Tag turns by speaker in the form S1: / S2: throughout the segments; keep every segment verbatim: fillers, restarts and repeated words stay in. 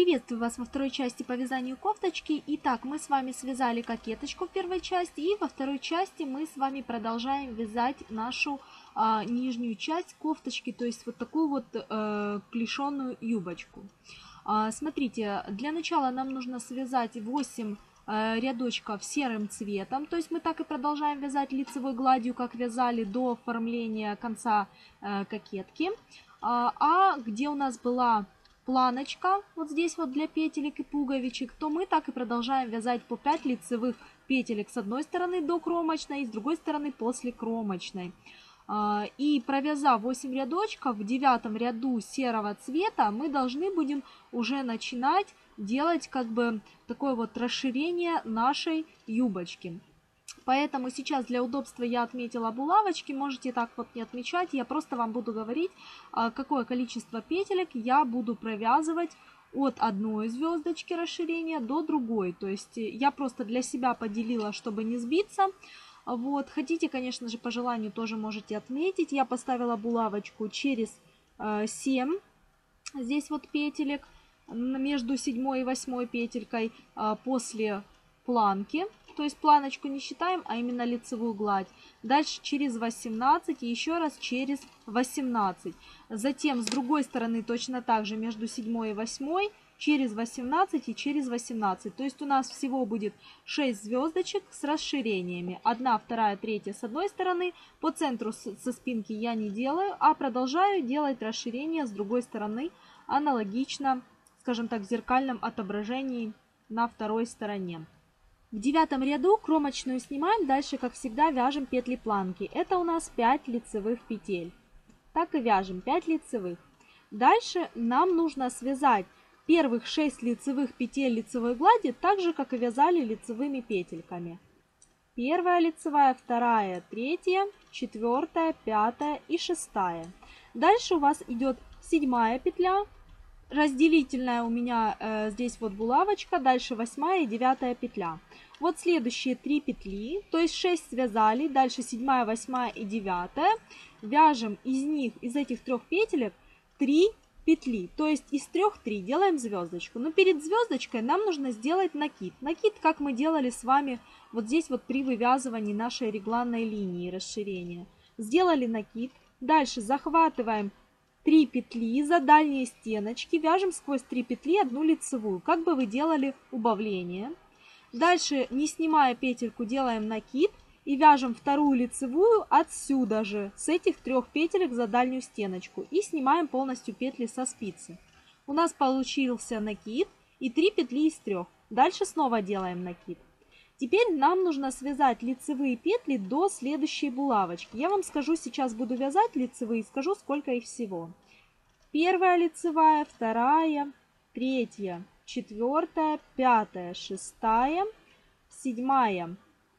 S1: Приветствую вас во второй части по вязанию кофточки. Итак, мы с вами связали кокеточку в первой части, и во второй части мы с вами продолжаем вязать нашу а, нижнюю часть кофточки, то есть вот такую вот э, клешеную юбочку. А, смотрите, для начала нам нужно связать восемь э, рядочков серым цветом, то есть мы так и продолжаем вязать лицевой гладью, как вязали до оформления конца э, кокетки. А, а где у нас была планочка вот здесь вот для петелек и пуговичек, то мы так и продолжаем вязать по пять лицевых петелек с одной стороны до кромочной и с другой стороны после кромочной. И провязав восемь рядочков, в девятом ряду серого цвета мы должны будем уже начинать делать как бы такое вот расширение нашей юбочки. Поэтому сейчас для удобства я отметила булавочки, можете так вот не отмечать, я просто вам буду говорить, какое количество петелек я буду провязывать от одной звездочки расширения до другой. То есть я просто для себя поделила, чтобы не сбиться. Вот. Хотите, конечно же, по желанию тоже можете отметить. Я поставила булавочку через семь, здесь вот петелек, между седьмой и восьмой петелькой после планки. То есть планочку не считаем, а именно лицевую гладь. Дальше через восемнадцать и еще раз через восемнадцать. Затем с другой стороны точно так же между седьмой и восьмой через восемнадцать и через восемнадцать. То есть у нас всего будет шесть звездочек с расширениями. одна, вторая, третья с одной стороны. По центру со спинки я не делаю, а продолжаю делать расширение с другой стороны аналогично, скажем так, в зеркальном отображении на второй стороне. В девятом ряду кромочную снимаем, дальше, как всегда, вяжем петли планки. Это у нас пять лицевых петель. Так и вяжем пять лицевых. Дальше нам нужно связать первых шесть лицевых петель лицевой глади, так же, как и вязали лицевыми петельками. Первая лицевая, вторая, третья, четвертая, пятая и шестая. Дальше у вас идет седьмая петля. Разделительная у меня э, здесь вот булавочка, дальше восьмая и девятая петля. Вот следующие три петли, то есть шесть связали, дальше седьмая, восьмая и девятая. Вяжем из них, из этих трех петелек, три петли, то есть из трех три, делаем звездочку. Но перед звездочкой нам нужно сделать накид. Накид, как мы делали с вами вот здесь вот при вывязывании нашей регланной линии расширения. Сделали накид, дальше захватываем три петли за дальние стеночки, вяжем сквозь три петли одну лицевую, как бы вы делали убавление. Дальше, не снимая петельку, делаем накид и вяжем вторую лицевую отсюда же, с этих трех петелек за дальнюю стеночку, и снимаем полностью петли со спицы. У нас получился накид и три петли из трех. Дальше снова делаем накид. Теперь нам нужно связать лицевые петли до следующей булавочки. Я вам скажу, сейчас буду вязать лицевые, скажу, сколько их всего. Первая лицевая, вторая, третья, четвертая, пятая, шестая, седьмая,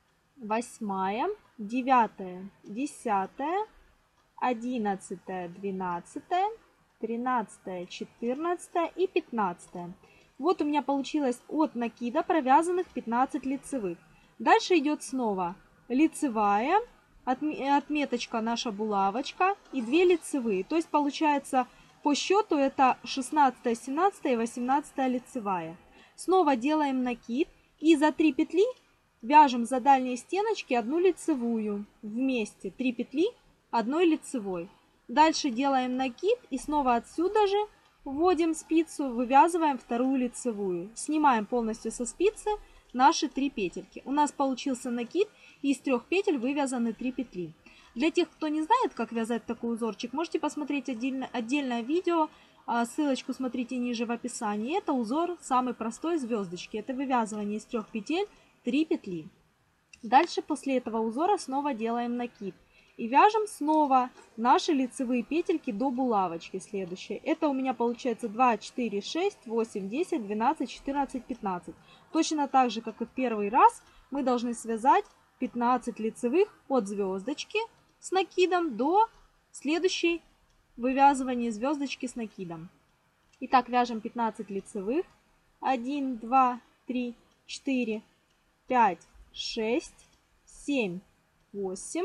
S1: восьмая, девятая, десятая, одиннадцатая, двенадцатая, тринадцатая, четырнадцатая и пятнадцатая. Вот у меня получилось от накида провязанных пятнадцать лицевых. Дальше идет снова лицевая, отметочка наша булавочка и две лицевые. То есть получается по счету это шестнадцатая, семнадцатая и восемнадцатая лицевая. Снова делаем накид и за три петли вяжем за дальние стеночки одну лицевую. Вместе три петли одной лицевой. Дальше делаем накид и снова отсюда же вводим спицу, вывязываем вторую лицевую. Снимаем полностью со спицы наши три петельки. У нас получился накид, и из трех петель вывязаны три петли. Для тех, кто не знает, как вязать такой узорчик, можете посмотреть отдельно, отдельное видео. Ссылочку смотрите ниже в описании. Это узор самый простой звездочки. Это вывязывание из трех петель, три петли. Дальше после этого узора снова делаем накид. И вяжем снова наши лицевые петельки до булавочки следующей. Это у меня получается два, четыре, шесть, восемь, десять, двенадцать, четырнадцать, пятнадцать. Точно так же, как и в первый раз, мы должны связать пятнадцать лицевых от звездочки с накидом до следующей вывязывания звездочки с накидом. Итак, вяжем пятнадцать лицевых. один, два, три, четыре, пять, шесть, семь, восемь,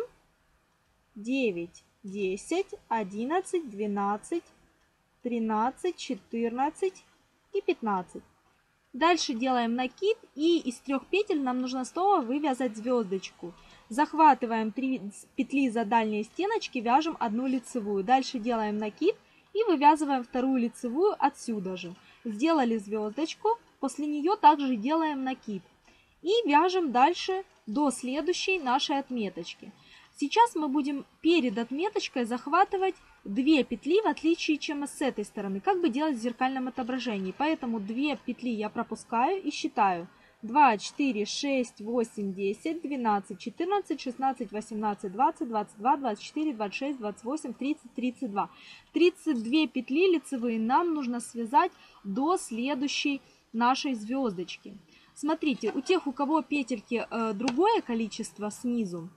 S1: девять, десять, одиннадцать, двенадцать, тринадцать, четырнадцать, и пятнадцать. Дальше делаем накид, и из трех петель нам нужно снова вывязать звездочку. Захватываем три петли за дальние стеночки, вяжем одну лицевую. Дальше делаем накид и вывязываем вторую лицевую отсюда же. Сделали звездочку, после нее также делаем накид. И вяжем дальше до следующей нашей отметочки. Сейчас мы будем перед отметочкой захватывать две петли, в отличие чем с этой стороны, как бы делать в зеркальном отображении. Поэтому две петли я пропускаю и считаю. два, четыре, шесть, восемь, десять, двенадцать, четырнадцать, шестнадцать, восемнадцать, двадцать, двадцать два, двадцать четыре, двадцать шесть, двадцать восемь, тридцать, тридцать два. тридцать две петли лицевые нам нужно связать до следующей нашей звездочки. Смотрите, у тех, у кого петельки э, другое количество снизу,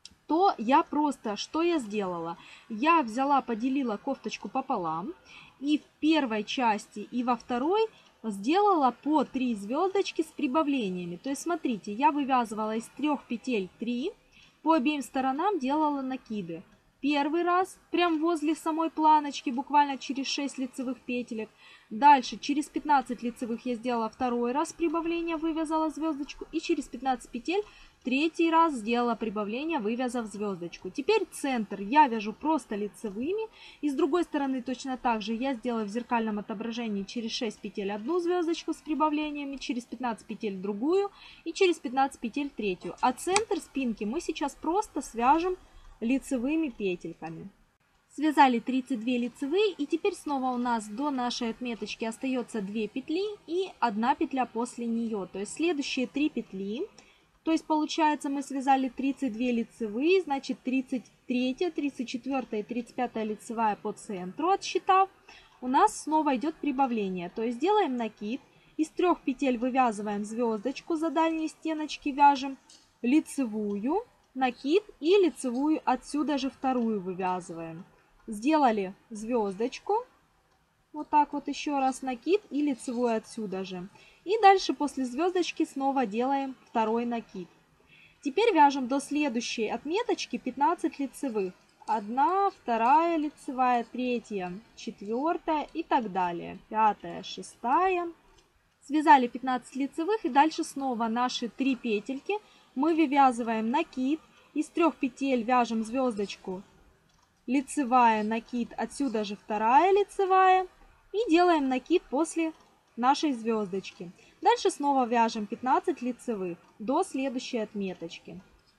S1: то я просто, что я сделала? Я взяла, поделила кофточку пополам, и в первой части, и во второй сделала по три звездочки с прибавлениями. То есть, смотрите, я вывязывала из трех петель три, по обеим сторонам делала накиды. Первый раз, прям возле самой планочки, буквально через шесть лицевых петелек. Дальше, через пятнадцать лицевых я сделала второй раз прибавление, вывязала звездочку. И через пятнадцать петель третий раз сделала прибавление, вывязав звездочку. Теперь центр я вяжу просто лицевыми. И с другой стороны точно так же я сделаю в зеркальном отображении через шесть петель одну звездочку с прибавлениями, через пятнадцать петель другую и через пятнадцать петель третью. А центр спинки мы сейчас просто свяжем лицевыми петельками. Связали тридцать две лицевые, и теперь снова у нас до нашей отметочки остается две петли и одна петля после нее. То есть следующие три петли, то есть получается мы связали тридцать две лицевые, значит тридцать третья, тридцать четвёртая и тридцать пятая лицевая по центру отсчитав, у нас снова идет прибавление. То есть делаем накид, из трех петель вывязываем звездочку, за дальние стеночки вяжем лицевую, накид и лицевую отсюда же вторую вывязываем. Сделали звездочку, вот так вот еще раз накид и лицевую отсюда же. И дальше после звездочки снова делаем второй накид. Теперь вяжем до следующей отметочки пятнадцать лицевых. Одна, вторая лицевая, третья, четвертая и так далее. Пятая, шестая. Связали пятнадцать лицевых, и дальше снова наши три петельки мы вывязываем накид. Из трех петель вяжем звездочку, лицевая, накид, отсюда же вторая лицевая. И делаем накид после нашей звездочки. Дальше снова вяжем пятнадцать лицевых до следующей отметочки.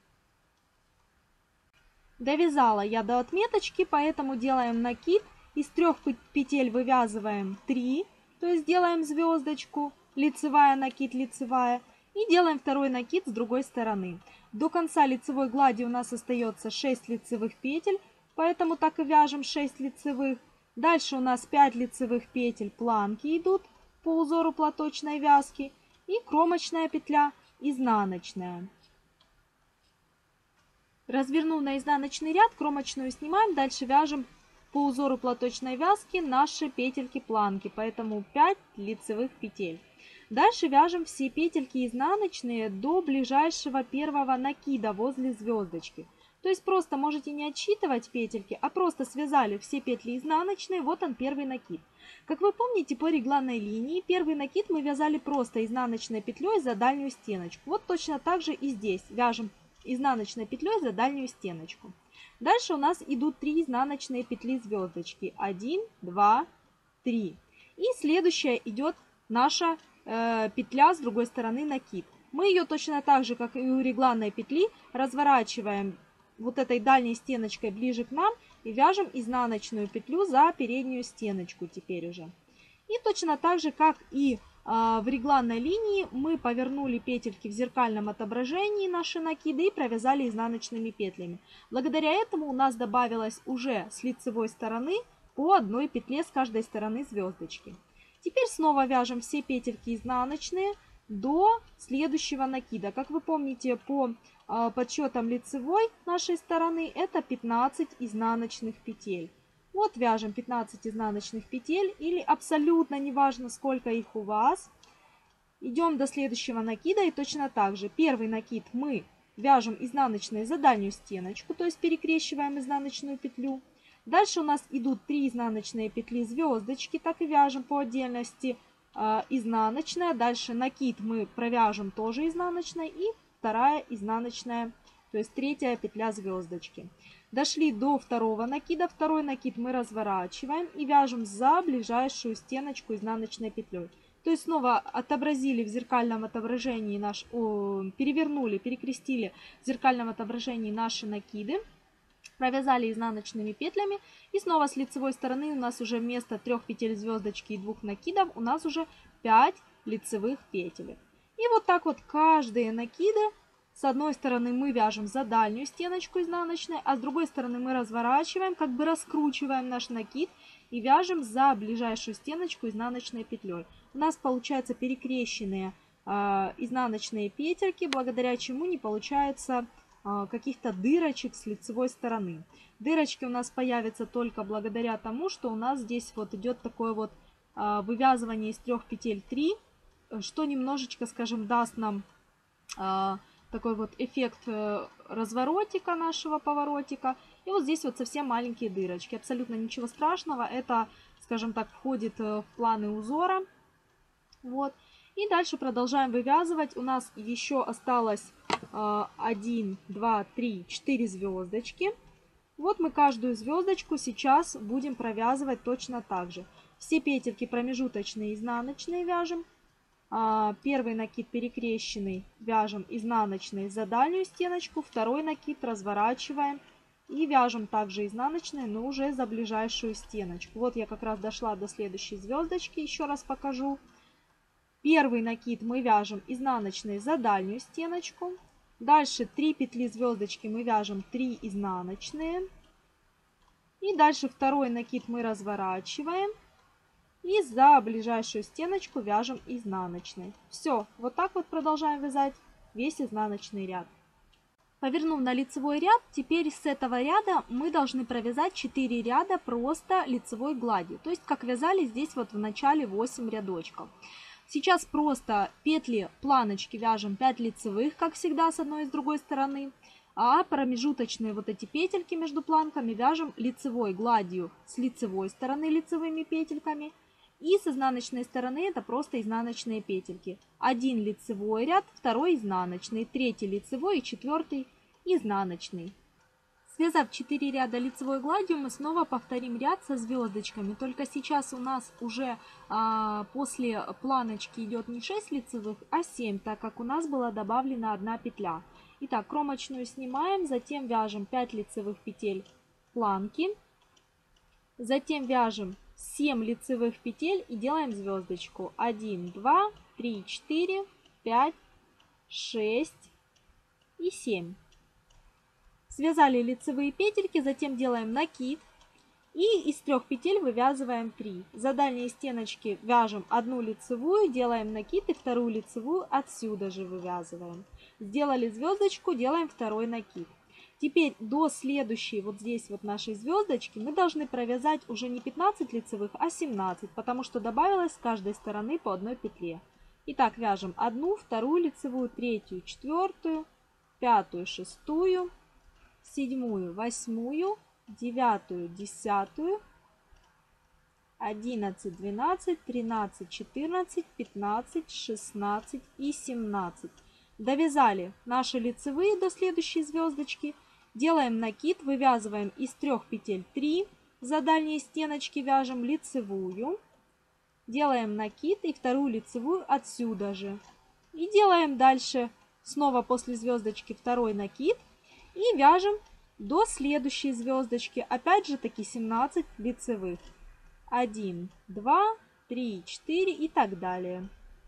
S1: Довязала я до отметочки, поэтому делаем накид. Из трех петель вывязываем три, то есть делаем звездочку, лицевая, накид, лицевая. И делаем второй накид с другой стороны. До конца лицевой глади у нас остается шесть лицевых петель, поэтому так и вяжем шесть лицевых. Дальше у нас пять лицевых петель, планки идут по узору платочной вязки. И кромочная петля изнаночная. Развернув на изнаночный ряд, кромочную снимаем, дальше вяжем по узору платочной вязки наши петельки планки, поэтому пять лицевых петель. Дальше вяжем все петельки изнаночные до ближайшего первого накида возле звездочки. То есть просто можете не отсчитывать петельки, а просто связали все петли изнаночные, вот он первый накид. Как вы помните, по регланной линии первый накид мы вязали просто изнаночной петлей за дальнюю стеночку. Вот точно так же и здесь вяжем изнаночной петлей за дальнюю стеночку. Дальше у нас идут три изнаночные петли звездочки. один, два, три. И следующая идет наша э, петля с другой стороны накид. Мы ее точно так же, как и у регланной петли, разворачиваем вот этой дальней стеночкой ближе к нам и вяжем изнаночную петлю за переднюю стеночку теперь уже. И точно так же, как и а, в регланной линии, мы повернули петельки в зеркальном отображении наши накиды и провязали изнаночными петлями. Благодаря этому у нас добавилось уже с лицевой стороны по одной петле с каждой стороны звездочки. Теперь снова вяжем все петельки изнаночные до следующего накида. Как вы помните, по э, подсчетам лицевой нашей стороны это пятнадцать изнаночных петель. Вот вяжем пятнадцать изнаночных петель, или абсолютно неважно, сколько их у вас. Идем до следующего накида и точно так же. Первый накид мы вяжем изнаночные за дальнюю стеночку, то есть перекрещиваем изнаночную петлю. Дальше у нас идут три изнаночные петли звездочки, так и вяжем по отдельности э, изнаночная, дальше накид мы провяжем тоже изнаночной и вторая изнаночная, то есть третья петля звездочки. Дошли до второго накида, второй накид мы разворачиваем и вяжем за ближайшую стеночку изнаночной петлей. То есть снова отобразили в зеркальном отображении наш, о, перевернули, перекрестили в зеркальном отображении наши накиды, провязали изнаночными петлями и снова с лицевой стороны у нас уже вместо трех петель звездочки и двух накидов у нас уже пять лицевых петель. И вот так вот каждые накиды. С одной стороны мы вяжем за дальнюю стеночку изнаночной, а с другой стороны мы разворачиваем, как бы раскручиваем наш накид и вяжем за ближайшую стеночку изнаночной петлей. У нас получаются перекрещенные э, изнаночные петельки, благодаря чему не получается э, каких-то дырочек с лицевой стороны. Дырочки у нас появятся только благодаря тому, что у нас здесь вот идет такое вот э, вывязывание из трех петель три, что немножечко, скажем, даст нам э, такой вот эффект разворотика нашего поворотика. И вот здесь вот совсем маленькие дырочки. Абсолютно ничего страшного. Это, скажем так, входит в планы узора. Вот. И дальше продолжаем вывязывать. У нас еще осталось один, два, три, четыре звездочки. Вот мы каждую звездочку сейчас будем провязывать точно так же. Все петельки промежуточные, изнаночные вяжем. Первый накид перекрещенный вяжем изнаночной за дальнюю стеночку, второй накид разворачиваем и вяжем также изнаночной, но уже за ближайшую стеночку. Вот я как раз дошла до следующей звездочки, еще раз покажу. Первый накид мы вяжем изнаночной за дальнюю стеночку, дальше три петли звездочки мы вяжем три изнаночные, и дальше второй накид мы разворачиваем. И за ближайшую стеночку вяжем изнаночной. Все, вот так вот продолжаем вязать весь изнаночный ряд. Повернув на лицевой ряд, теперь с этого ряда мы должны провязать четыре ряда просто лицевой гладью. То есть как вязали здесь вот в начале восемь рядочков. Сейчас просто петли планочки вяжем пять лицевых, как всегда, с одной и с другой стороны. А промежуточные вот эти петельки между планками вяжем лицевой гладью с лицевой стороны лицевыми петельками. И с изнаночной стороны это просто изнаночные петельки. Один лицевой ряд, второй изнаночный, третий лицевой и четвертый изнаночный. Связав четыре ряда лицевой гладью, мы снова повторим ряд со звездочками. Только сейчас у нас уже а, после планочки идет не шесть лицевых, а семь, так как у нас была добавлена одна петля. Итак, кромочную снимаем, затем вяжем пять лицевых петель планки, затем вяжем семь лицевых петель и делаем звездочку. один, два, три, четыре, пять, шесть и семь. Связали лицевые петельки, затем делаем накид и из трех петель вывязываем три. За дальние стеночки вяжем одну лицевую, делаем накид и вторую лицевую отсюда же вывязываем. Сделали звездочку, делаем второй накид. Теперь до следующей вот здесь вот нашей звездочки мы должны провязать уже не пятнадцать лицевых, а семнадцать, потому что добавилось с каждой стороны по одной петле. Итак, вяжем одну, вторую лицевую, третью, четвертую, пятую, шестую, седьмую, восьмую, девятую, десятую, одиннадцать, двенадцать, тринадцать, четырнадцать, пятнадцать, шестнадцать и семнадцать. Довязали наши лицевые до следующей звездочки. Делаем накид, вывязываем из трех петель три, за дальние стеночки вяжем лицевую, делаем накид и вторую лицевую отсюда же. И делаем дальше снова после звездочки второй накид и вяжем до следующей звездочки, опять же таки семнадцать лицевых. один, два, три, четыре и так далее.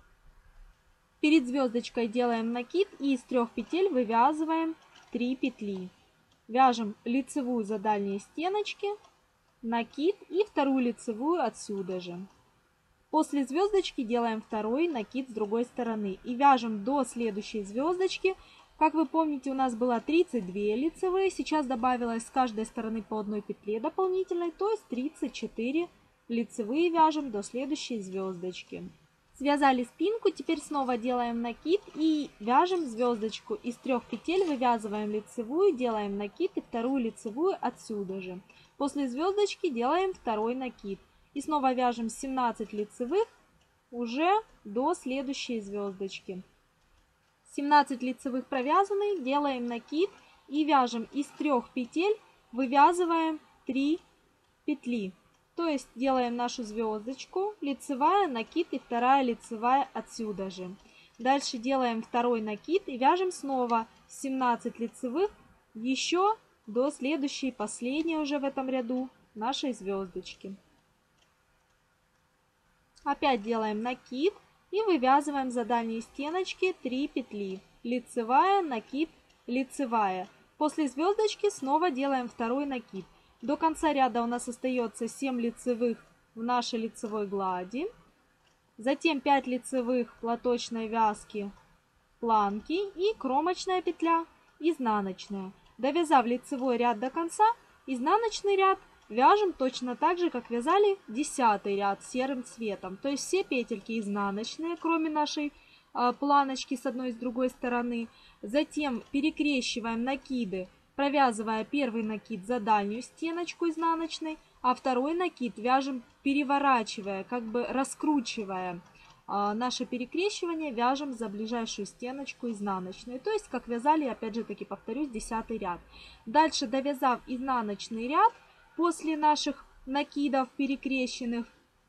S1: Перед звездочкой делаем накид и из трех петель вывязываем три петли. Вяжем лицевую за дальние стеночки, накид и вторую лицевую отсюда же. После звездочки делаем второй накид с другой стороны и вяжем до следующей звездочки. Как вы помните, у нас было тридцать две лицевые, сейчас добавилось с каждой стороны по одной петле дополнительной, то есть тридцать четыре лицевые вяжем до следующей звездочки. Связали спинку, теперь снова делаем накид и вяжем звездочку. Из трех петель вывязываем лицевую, делаем накид и вторую лицевую отсюда же. После звездочки делаем второй накид. И снова вяжем семнадцать лицевых уже до следующей звездочки. семнадцать лицевых провязаны, делаем накид и вяжем из трех петель, вывязываем три петли. То есть делаем нашу звездочку, лицевая, накид и вторая лицевая отсюда же. Дальше делаем второй накид и вяжем снова семнадцать лицевых еще до следующей, последней уже в этом ряду нашей звездочки. Опять делаем накид и вывязываем за дальние стеночки три петли. Лицевая, накид, лицевая. После звездочки снова делаем второй накид. До конца ряда у нас остается семь лицевых в нашей лицевой глади. Затем пять лицевых платочной вязки, планки и кромочная петля, изнаночная. Довязав лицевой ряд до конца, изнаночный ряд вяжем точно так же, как вязали десятый ряд серым цветом. То есть все петельки изнаночные, кроме нашей э, планочки с одной и с другой стороны. Затем перекрещиваем накиды, провязывая первый накид за дальнюю стеночку изнаночной, а второй накид вяжем переворачивая, как бы раскручивая. А наше перекрещивание вяжем за ближайшую стеночку изнаночную. То есть, как вязали, опять же таки повторюсь, десятый ряд. Дальше, довязав изнаночный ряд, после наших накидов перекрещенных,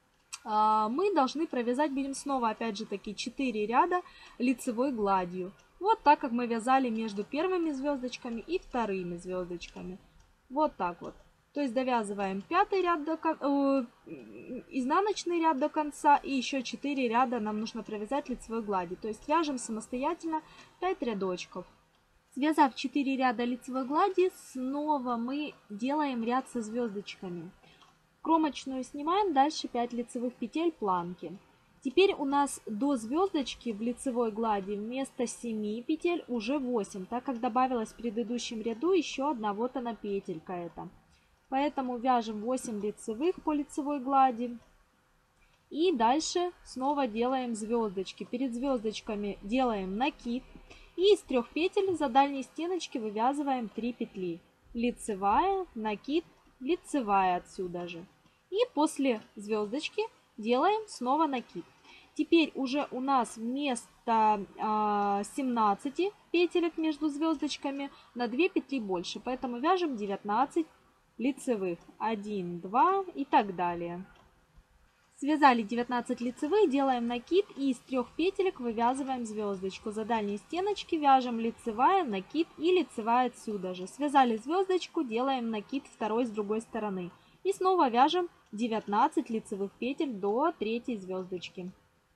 S1: мы должны провязать, будем снова, опять же таки, четыре ряда лицевой гладью. Вот так, как мы вязали между первыми звездочками и вторыми звездочками. Вот так вот. То есть довязываем пятый ряд до, э, изнаночный ряд до конца и еще четыре ряда нам нужно провязать лицевой глади. То есть вяжем самостоятельно пять рядочков. Связав четыре ряда лицевой глади, снова мы делаем ряд со звездочками. Кромочную снимаем, дальше пять лицевых петель планки. Теперь у нас до звездочки в лицевой глади вместо семи петель уже восемь, так как добавилась в предыдущем ряду еще одна вот она петелька эта. Поэтому вяжем восемь лицевых по лицевой глади. И дальше снова делаем звездочки. Перед звездочками делаем накид. И из трех петель за дальние стеночки вывязываем три петли. Лицевая, накид, лицевая отсюда же. И после звездочки делаем снова накид. Теперь уже у нас вместо э, семнадцати петелек между звездочками на две петли больше. Поэтому вяжем девятнадцать лицевых. один, два и так далее. Связали девятнадцать лицевых, делаем накид и из трех петелек вывязываем звездочку. За дальние стеночки вяжем лицевая, накид и лицевая отсюда же. Связали звездочку, делаем накид второй с другой стороны. И снова вяжем девятнадцать лицевых петель до третьей звездочки.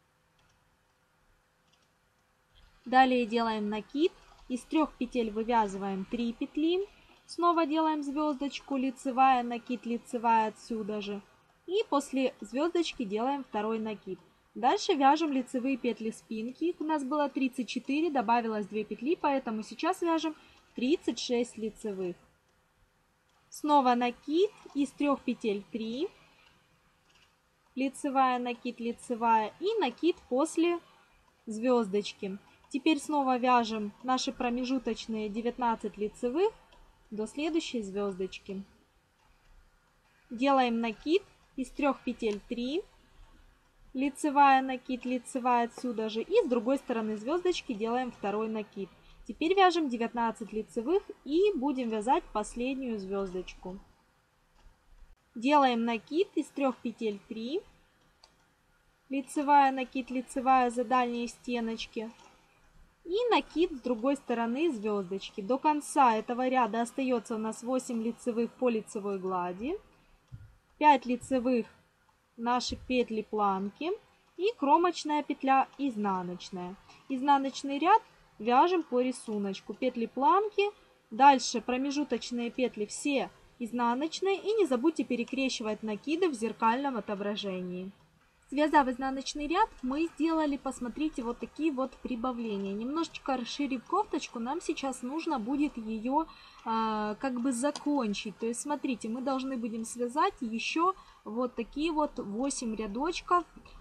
S1: Далее делаем накид. Из трех петель вывязываем три петли. Снова делаем звездочку, лицевая, накид, лицевая отсюда же. И после звездочки делаем второй накид. Дальше вяжем лицевые петли спинки. Их у нас было тридцать четыре, добавилось две петли, поэтому сейчас вяжем тридцать шесть лицевых. Снова накид, из трех петель три. Лицевая, накид, лицевая и накид после звездочки. Теперь снова вяжем наши промежуточные девятнадцать лицевых до следующей звездочки. Делаем накид. Из трех петель три, лицевая, накид, лицевая отсюда же, и с другой стороны звездочки делаем второй накид. Теперь вяжем девятнадцать лицевых и будем вязать последнюю звездочку. Делаем накид, из трех петель три, лицевая, накид, лицевая за дальние стеночки и накид с другой стороны звездочки. До конца этого ряда остается у нас восемь лицевых по лицевой глади. пять лицевых наши петли планки и кромочная петля изнаночная. Изнаночный ряд вяжем по рисунку. Петли планки, дальше промежуточные петли все изнаночные и не забудьте перекрещивать накиды в зеркальном отображении. Связав изнаночный ряд, мы сделали, посмотрите, вот такие вот прибавления. Немножечко расширив кофточку, нам сейчас нужно будет ее э, как бы закончить. То есть, смотрите, мы должны будем связать еще вот такие вот восемь рядочков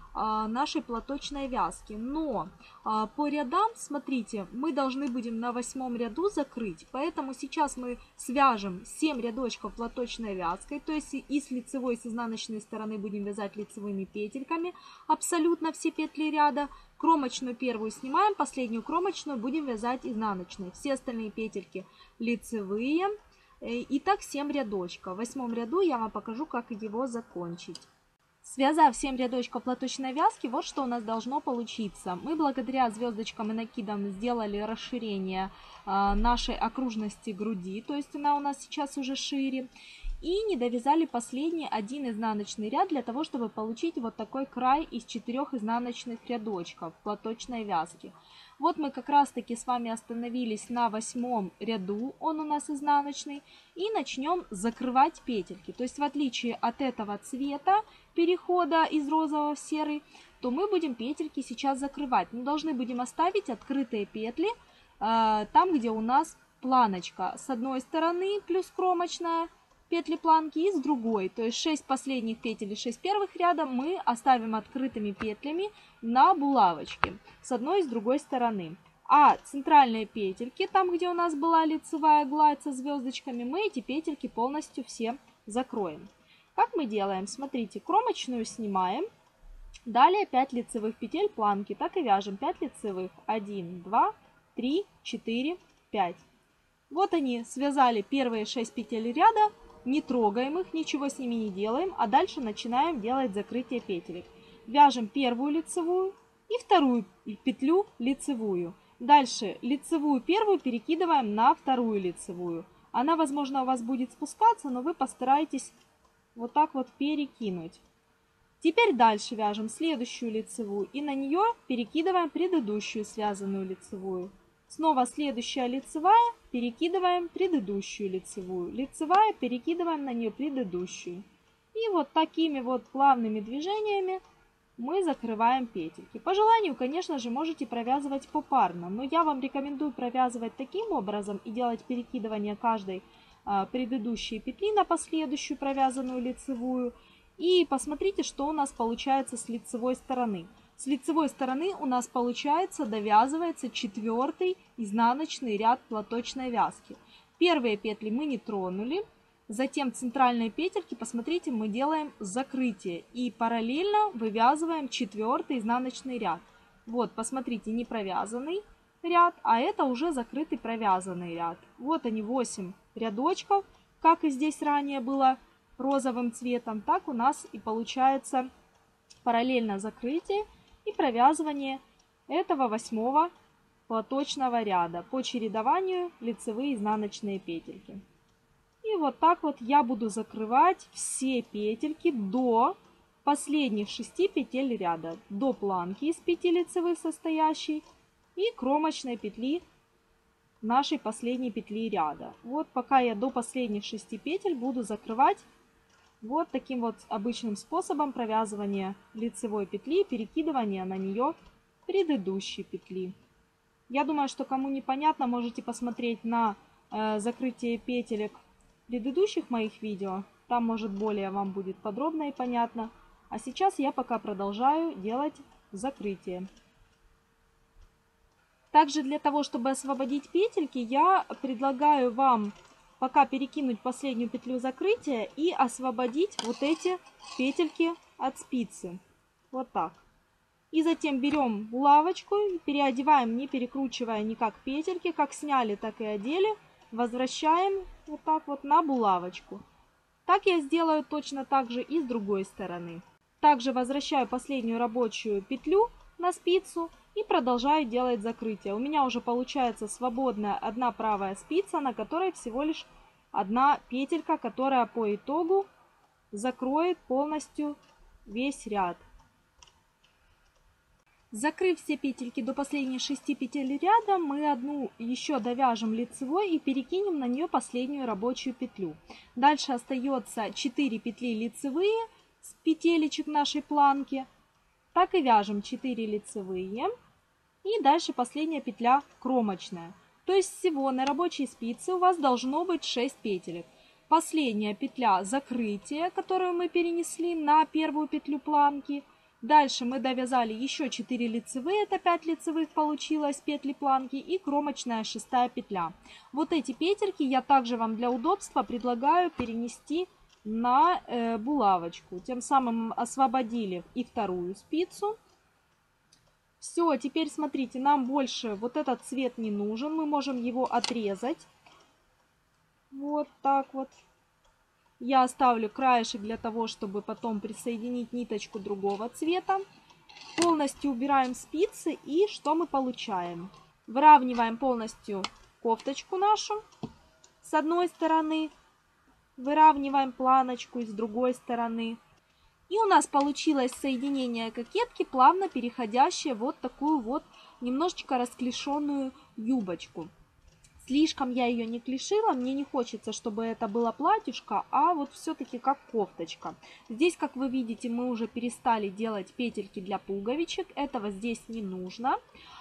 S1: нашей платочной вязки. Но по рядам, смотрите, мы должны будем на восьмом ряду закрыть, поэтому сейчас мы свяжем семь рядочков платочной вязкой, то есть и с лицевой, и с изнаночной стороны будем вязать лицевыми петельками абсолютно все петли ряда. Кромочную первую снимаем, последнюю кромочную будем вязать изнаночной. Все остальные петельки лицевые. И так семь рядочков. В восьмом ряду я вам покажу, как его закончить. Связав семь рядочков платочной вязки, вот что у нас должно получиться. Мы благодаря звездочкам и накидам сделали расширение нашей окружности груди, то есть она у нас сейчас уже шире. И не довязали последний один изнаночный ряд для того, чтобы получить вот такой край из четырех изнаночных рядочков платочной вязки. Вот мы как раз таки с вами остановились на восьмом ряду, он у нас изнаночный, и начнем закрывать петельки. То есть в отличие от этого цвета перехода из розового в серый, то мы будем петельки сейчас закрывать. Мы должны будем оставить открытые петли э, там, где у нас планочка. С одной стороны плюс кромочная, петли планки, и с другой, то есть шесть последних петель и шесть первых ряда мы оставим открытыми петлями на булавочке с одной и с другой стороны. А центральные петельки, там где у нас была лицевая гладь со звездочками, мы эти петельки полностью все закроем. Как мы делаем? Смотрите, кромочную снимаем, далее пять лицевых петель планки, так и вяжем пять лицевых, один, два, три, четыре, пять. Вот они, связали первые шесть петель ряда. Не трогаем их, ничего с ними не делаем, а дальше начинаем делать закрытие петелек. Вяжем первую лицевую и вторую петлю лицевую. Дальше лицевую первую перекидываем на вторую лицевую. Она, возможно, у вас будет спускаться, но вы постарайтесь вот так вот перекинуть. Теперь дальше вяжем следующую лицевую и на нее перекидываем предыдущую связанную лицевую. Снова следующая лицевая, перекидываем предыдущую лицевую. Лицевая, перекидываем на нее предыдущую. И вот такими вот плавными движениями мы закрываем петельки. По желанию, конечно же, можете провязывать попарно, но я вам рекомендую провязывать таким образом и делать перекидывание каждой а, предыдущей петли на последующую провязанную лицевую. И посмотрите, что у нас получается с лицевой стороны. С лицевой стороны у нас получается довязывается четвертый изнаночный ряд платочной вязки. Первые петли мы не тронули, затем центральные петельки, посмотрите, мы делаем закрытие и параллельно вывязываем четвертый изнаночный ряд. Вот, посмотрите, не провязанный ряд, а это уже закрытый провязанный ряд. Вот они, восемь рядочков, как и здесь ранее было розовым цветом, так у нас и получается параллельно закрытие и провязывание этого восьмого платочного ряда по чередованию лицевые и изнаночные петельки. И вот так вот я буду закрывать все петельки до последних шести петель ряда, до планки из пяти лицевых состоящей и кромочной петли нашей последней петли ряда. Вот пока я до последних шести петель буду закрывать вот таким вот обычным способом провязывания лицевой петли, перекидывания на нее предыдущей петли. Я думаю, что кому непонятно, можете посмотреть на э, закрытие петелек предыдущих моих видео. Там, может, более вам будет подробно и понятно. А сейчас я пока продолжаю делать закрытие. Также для того, чтобы освободить петельки, я предлагаю вам пока перекинуть последнюю петлю закрытия и освободить вот эти петельки от спицы. Вот так. И затем берем булавочку, переодеваем, не перекручивая никак петельки, как сняли, так и одели. Возвращаем вот так вот на булавочку. Так я сделаю точно так же и с другой стороны. Также возвращаю последнюю рабочую петлю на спицу и продолжаю делать закрытие. У меня уже получается свободная одна правая спица, на которой всего лишь одна петелька, которая по итогу закроет полностью весь ряд. Закрыв все петельки до последних шести петель ряда, мы одну еще довяжем лицевой и перекинем на нее последнюю рабочую петлю. Дальше остается четыре петли лицевые с петелечек нашей планки. Так и вяжем четыре лицевые. И дальше последняя петля кромочная. То есть всего на рабочей спице у вас должно быть шесть петелек. Последняя петля закрытия, которую мы перенесли на первую петлю планки. Дальше мы довязали еще четыре лицевые, это пять лицевых получилось, петли планки и кромочная шестая петля. Вот эти петельки я также вам для удобства предлагаю перенести на э, булавочку. Тем самым освободили и вторую спицу. Все, теперь смотрите, нам больше вот этот цвет не нужен, мы можем его отрезать. Вот так вот. Я оставлю краешек для того, чтобы потом присоединить ниточку другого цвета. Полностью убираем спицы и что мы получаем? Выравниваем полностью кофточку нашу с одной стороны. Выравниваем планочку и с другой стороны. И у нас получилось соединение кокетки, плавно переходящее в вот такую вот немножечко расклешенную юбочку. Слишком я ее не клешила, мне не хочется, чтобы это было платьюшко, а вот все-таки как кофточка. Здесь, как вы видите, мы уже перестали делать петельки для пуговичек, этого здесь не нужно.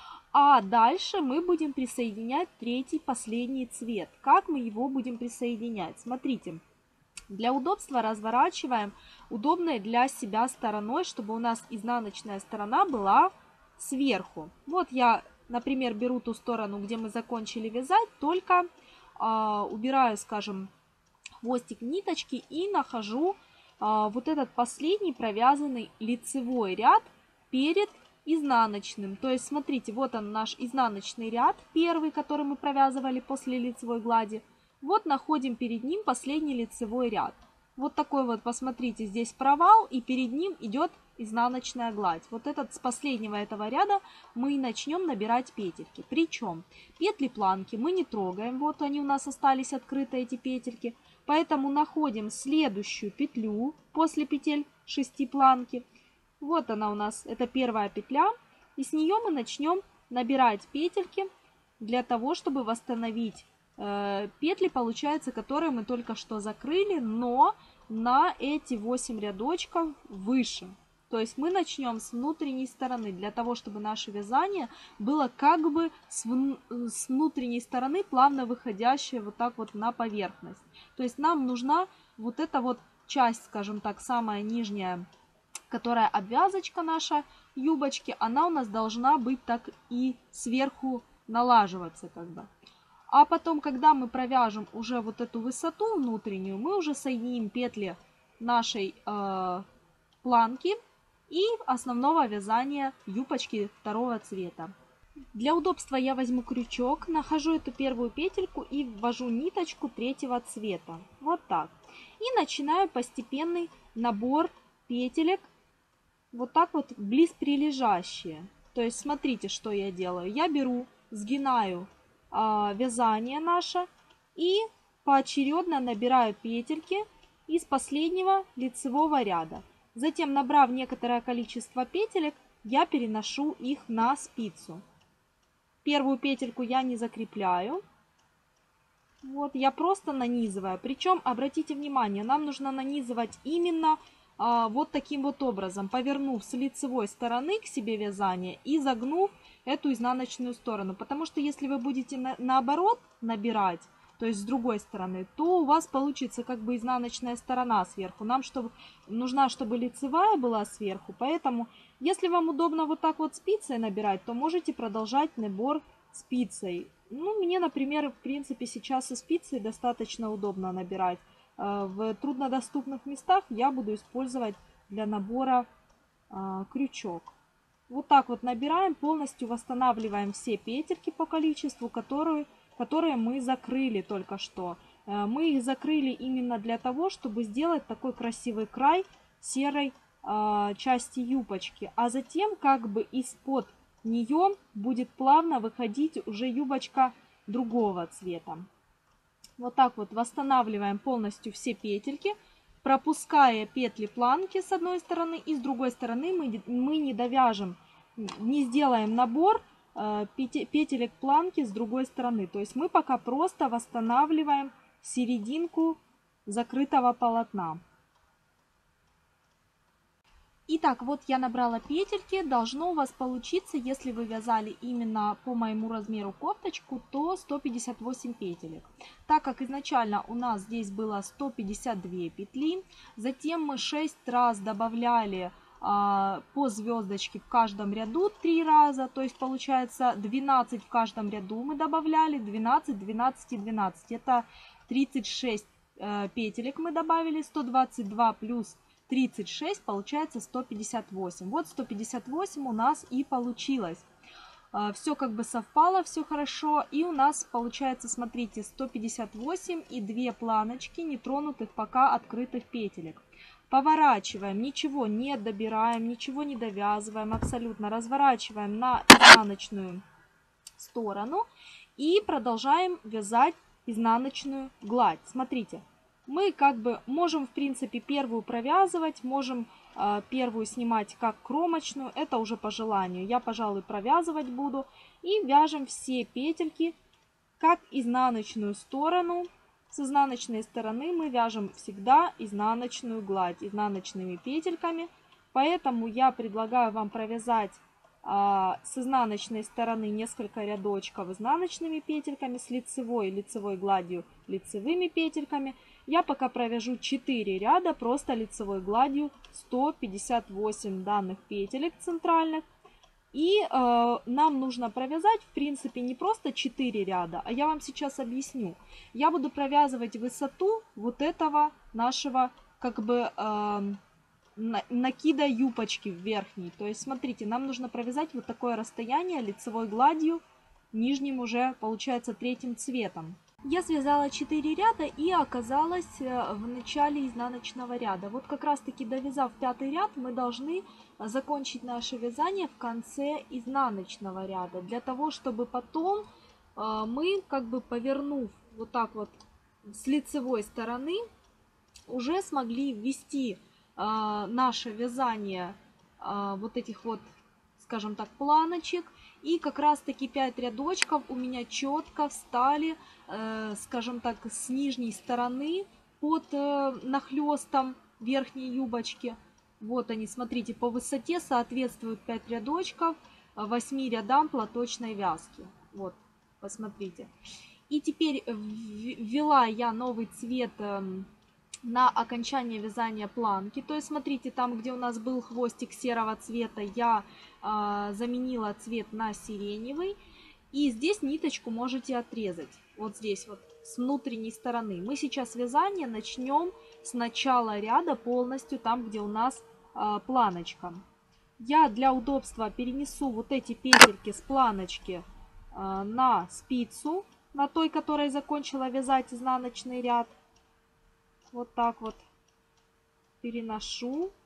S1: А дальше мы будем присоединять третий, последний цвет. Как мы его будем присоединять? Смотрите, для удобства разворачиваем удобной для себя стороной, чтобы у нас изнаночная сторона была сверху. Вот я... Например, беру ту сторону, где мы закончили вязать, только э, убираю, скажем, хвостик ниточки и нахожу э, вот этот последний провязанный лицевой ряд перед изнаночным. То есть, смотрите, вот он наш изнаночный ряд, первый, который мы провязывали после лицевой глади. Вот находим перед ним последний лицевой ряд. Вот такой вот, посмотрите, здесь провал, и перед ним идет изнаночная гладь. Вот этот с последнего этого ряда мы и начнем набирать петельки. Причем петли планки мы не трогаем. Вот они у нас остались открыты, эти петельки. Поэтому находим следующую петлю после петель шести планки. Вот она у нас, это первая петля. И с нее мы начнем набирать петельки для того, чтобы восстановить э, петли, получается, которые мы только что закрыли, но на эти восемь рядочков выше. То есть мы начнем с внутренней стороны, для того, чтобы наше вязание было как бы с, вн... с внутренней стороны плавно выходящее вот так вот на поверхность. То есть нам нужна вот эта вот часть, скажем так, самая нижняя, которая обвязочка наша юбочки, она у нас должна быть так и сверху налаживаться как бы. А потом, когда мы провяжем уже вот эту высоту внутреннюю, мы уже соединим петли нашей э, планки и основного вязания юбочки второго цвета. Для удобства я возьму крючок, нахожу эту первую петельку и ввожу ниточку третьего цвета. Вот так. И начинаю постепенный набор петелек, вот так вот близ прилежащие. То есть смотрите, что я делаю. Я беру, сгинаю э, вязание наше и поочередно набираю петельки из последнего лицевого ряда. Затем, набрав некоторое количество петелек, я переношу их на спицу. Первую петельку я не закрепляю. Вот, я просто нанизываю. Причем, обратите внимание, нам нужно нанизывать именно а, вот таким вот образом, повернув с лицевой стороны к себе вязание и загнув эту изнаночную сторону. Потому что если вы будете на, наоборот набирать, то есть с другой стороны, то у вас получится как бы изнаночная сторона сверху. Нам чтобы, нужна, чтобы лицевая была сверху, поэтому если вам удобно вот так вот спицей набирать, то можете продолжать набор спицей. Ну, мне, например, в принципе сейчас и спицей достаточно удобно набирать. В труднодоступных местах я буду использовать для набора крючок. Вот так вот набираем, полностью восстанавливаем все петельки по количеству, которые... которые мы закрыли только что. Мы их закрыли именно для того, чтобы сделать такой красивый край серой э, части юбочки. А затем как бы из-под нее будет плавно выходить уже юбочка другого цвета. Вот так вот восстанавливаем полностью все петельки, пропуская петли планки с одной стороны, и с другой стороны мы, мы не довяжем, не сделаем набор петелек планки с другой стороны. То есть мы пока просто восстанавливаем серединку закрытого полотна. Итак, вот я набрала петельки. Должно у вас получиться, если вы вязали именно по моему размеру кофточку, то сто пятьдесят восемь петелек. Так как изначально у нас здесь было сто пятьдесят две петли, затем мы шесть раз добавляли по звездочке в каждом ряду три раза, то есть получается двенадцать в каждом ряду мы добавляли, двенадцать, двенадцать и двенадцать, это тридцать шесть петелек мы добавили, сто двадцать два плюс тридцать шесть получается сто пятьдесят восемь. Вот сто пятьдесят восемь у нас и получилось. Все как бы совпало, все хорошо. И у нас получается, смотрите, сто пятьдесят восемь и две планочки нетронутых пока открытых петелек. Поворачиваем, ничего не добираем, ничего не довязываем, абсолютно разворачиваем на изнаночную сторону и продолжаем вязать изнаночную гладь. Смотрите, мы как бы можем в принципе первую провязывать, можем э, первую снимать как кромочную, это уже по желанию. Я, пожалуй, провязывать буду. И вяжем все петельки как изнаночную сторону. С изнаночной стороны мы вяжем всегда изнаночную гладь изнаночными петельками. Поэтому я предлагаю вам провязать а, с изнаночной стороны несколько рядочков изнаночными петельками, с лицевой лицевой гладью лицевыми петельками. Я пока провяжу четыре ряда просто лицевой гладью сто пятьдесят восемь данных петелек центральных. И э, нам нужно провязать, в принципе, не просто четыре ряда, а я вам сейчас объясню. Я буду провязывать высоту вот этого нашего, как бы, э, накида юбочки верхней. То есть, смотрите, нам нужно провязать вот такое расстояние лицевой гладью, нижним уже, получается, третьим цветом. Я связала четыре ряда и оказалась в начале изнаночного ряда. Вот как раз таки довязав пятый ряд, мы должны закончить наше вязание в конце изнаночного ряда. Для того, чтобы потом мы, как бы повернув вот так вот с лицевой стороны, уже смогли ввести наше вязание вот этих вот, скажем так, планочек. И как раз таки пять рядочков у меня четко встали, э, скажем так, с нижней стороны под э, нахлестом верхней юбочки. Вот они, смотрите, по высоте соответствуют пять рядочков восьми рядам платочной вязки. Вот, посмотрите. И теперь ввела я новый цвет э, на окончание вязания планки. То есть, смотрите, там, где у нас был хвостик серого цвета, я э, заменила цвет на сиреневый. И здесь ниточку можете отрезать. Вот здесь вот, с внутренней стороны. Мы сейчас вязание начнем с начала ряда полностью, там, где у нас э, планочка. Я для удобства перенесу вот эти петельки с планочки э, на спицу, на той, которой закончила вязать изнаночный ряд. Вот так вот переношу.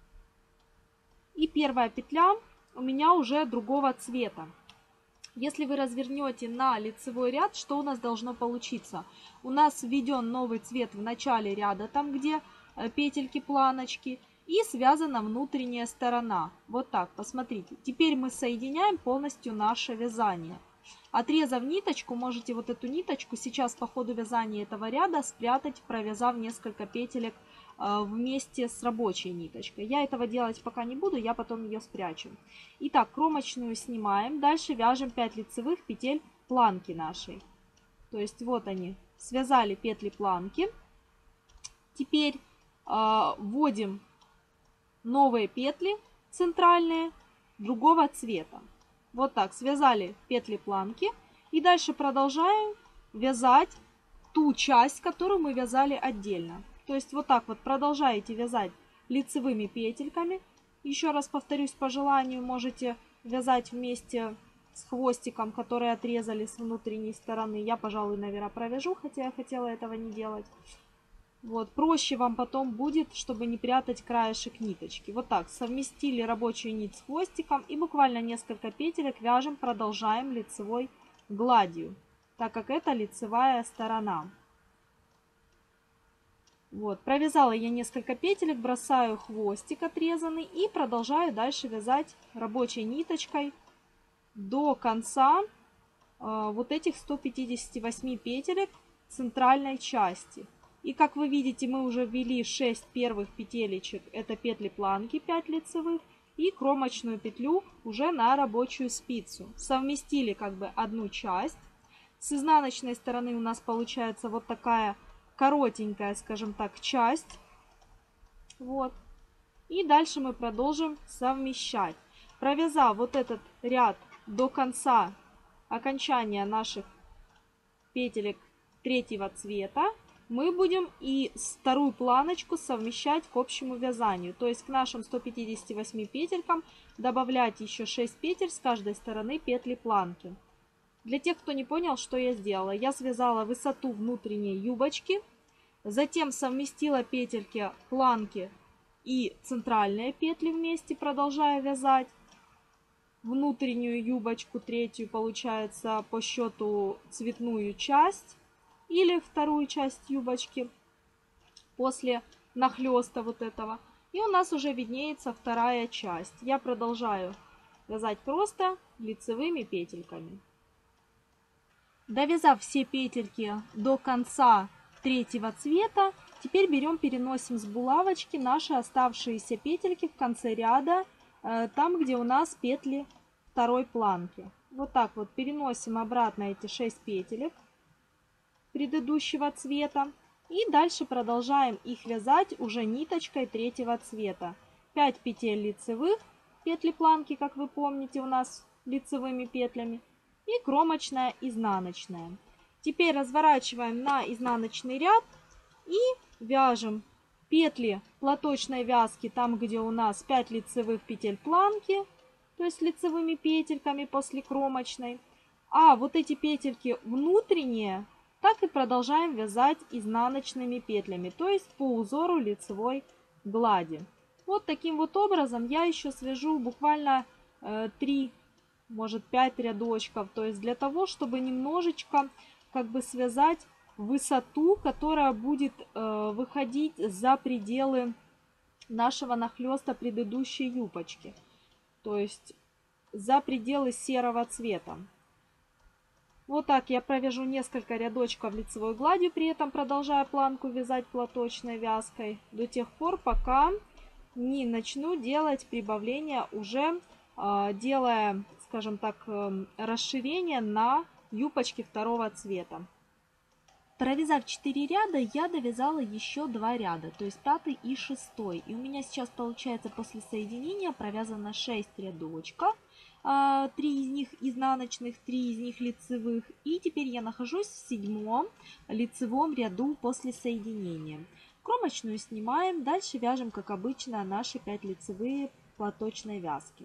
S1: И первая петля у меня уже другого цвета. Если вы развернете на лицевой ряд, что у нас должно получиться? У нас введен новый цвет в начале ряда, там где петельки планочки, и связана внутренняя сторона. Вот так, посмотрите. Теперь мы соединяем полностью наше вязание. Отрезав ниточку, можете вот эту ниточку сейчас по ходу вязания этого ряда спрятать, провязав несколько петелек э, вместе с рабочей ниточкой. Я этого делать пока не буду, я потом ее спрячу. Итак, кромочную снимаем. Дальше вяжем пять лицевых петель планки нашей. То есть вот они, связали петли планки. Теперь э, вводим новые петли центральные другого цвета. Вот так, связали петли планки. И дальше продолжаем вязать ту часть, которую мы вязали отдельно. То есть вот так вот продолжаете вязать лицевыми петельками. Еще раз повторюсь, по желанию можете вязать вместе с хвостиком, который отрезали с внутренней стороны. Я, пожалуй, наверное, провяжу, хотя я хотела этого не делать. Вот, проще вам потом будет, чтобы не прятать краешек ниточки. Вот так, совместили рабочую нить с хвостиком и буквально несколько петелек вяжем, продолжаем лицевой гладью, так как это лицевая сторона. Вот, провязала я несколько петелек, бросаю хвостик отрезанный и продолжаю дальше вязать рабочей ниточкой до конца э, вот этих ста пятидесяти восьми петелек центральной части. И как вы видите, мы уже ввели шесть первых петелечек, это петли планки пять лицевых, и кромочную петлю уже на рабочую спицу. Совместили как бы одну часть. С изнаночной стороны у нас получается вот такая коротенькая, скажем так, часть. Вот. И дальше мы продолжим совмещать. Провязав вот этот ряд до конца окончания наших петелек третьего цвета, мы будем и вторую планочку совмещать к общему вязанию. То есть к нашим ста пятидесяти восьми петелькам добавлять еще шесть петель с каждой стороны петли планки. Для тех, кто не понял, что я сделала, я связала высоту внутренней юбочки, затем совместила петельки планки и центральные петли вместе, продолжая вязать. Внутреннюю юбочку, третью, получается по счету цветную часть или вторую часть юбочки после нахлеста вот этого. И у нас уже виднеется вторая часть. Я продолжаю вязать просто лицевыми петельками. Довязав все петельки до конца третьего цвета, теперь берем, переносим с булавочки наши оставшиеся петельки в конце ряда, там, где у нас петли второй планки. Вот так вот переносим обратно эти шесть петелек предыдущего цвета. И дальше продолжаем их вязать уже ниточкой третьего цвета. пять петель лицевых, петли планки, как вы помните, у нас лицевыми петлями. И кромочная, изнаночная. Теперь разворачиваем на изнаночный ряд и вяжем петли платочной вязки там, где у нас пять лицевых петель планки, то есть лицевыми петельками после кромочной. А вот эти петельки внутренние так и продолжаем вязать изнаночными петлями, то есть по узору лицевой глади. Вот таким вот образом я еще свяжу буквально э, три, может пять рядочков, то есть для того, чтобы немножечко как бы связать высоту, которая будет э, выходить за пределы нашего нахлеста предыдущей юбочки, то есть за пределы серого цвета. Вот так я провяжу несколько рядочков лицевой гладью, при этом продолжая планку вязать платочной вязкой до тех пор, пока не начну делать прибавление, уже э, делая, скажем так, э, расширение на юбочке второго цвета. Провязав четыре ряда, я довязала еще два ряда, то есть пятый и шестой. И у меня сейчас получается после соединения провязано шесть рядочков. три из них изнаночных, три из них лицевых. И теперь я нахожусь в седьмом лицевом ряду после соединения. Кромочную снимаем, дальше вяжем, как обычно, наши пять лицевые платочной вязки.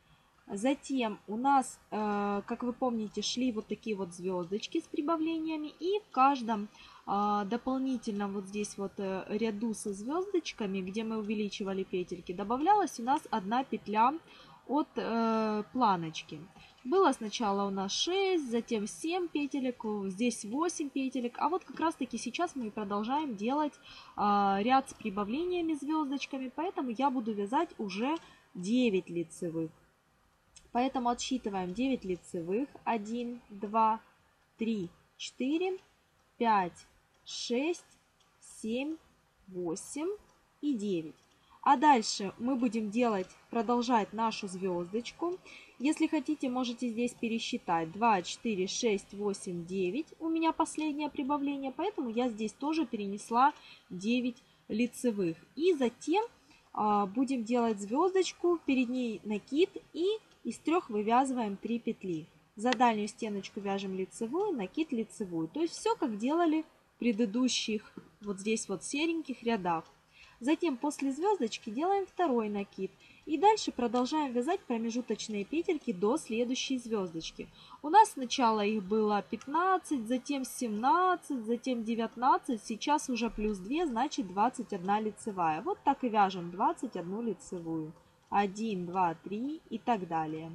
S1: Затем у нас, как вы помните, шли вот такие вот звездочки с прибавлениями. И в каждом дополнительном вот здесь вот ряду со звездочками, где мы увеличивали петельки, добавлялась у нас одна петля от э, планочки. Было сначала у нас шесть, затем семь петелек, здесь восемь петелек. А вот как раз таки сейчас мы продолжаем делать э, ряд с прибавлениями звездочками, поэтому я буду вязать уже девять лицевых. Поэтому отсчитываем девять лицевых. один, два, три, четыре, пять, шесть, семь, восемь и девять. А дальше мы будем делать, продолжать нашу звездочку. Если хотите, можете здесь пересчитать. два, четыре, шесть, восемь, девять. У меня последнее прибавление, поэтому я здесь тоже перенесла девять лицевых. И затем а, будем делать звездочку, перед ней накид, и из трех вывязываем три петли. За дальнюю стеночку вяжем лицевую, накид, лицевую. То есть все, как делали в предыдущих вот здесь вот сереньких рядах. Затем после звездочки делаем второй накид. И дальше продолжаем вязать промежуточные петельки до следующей звездочки. У нас сначала их было пятнадцать, затем семнадцать, затем девятнадцать. Сейчас уже плюс две, значит двадцать одна лицевая. Вот так и вяжем двадцать одну лицевую. один, два, три и так далее.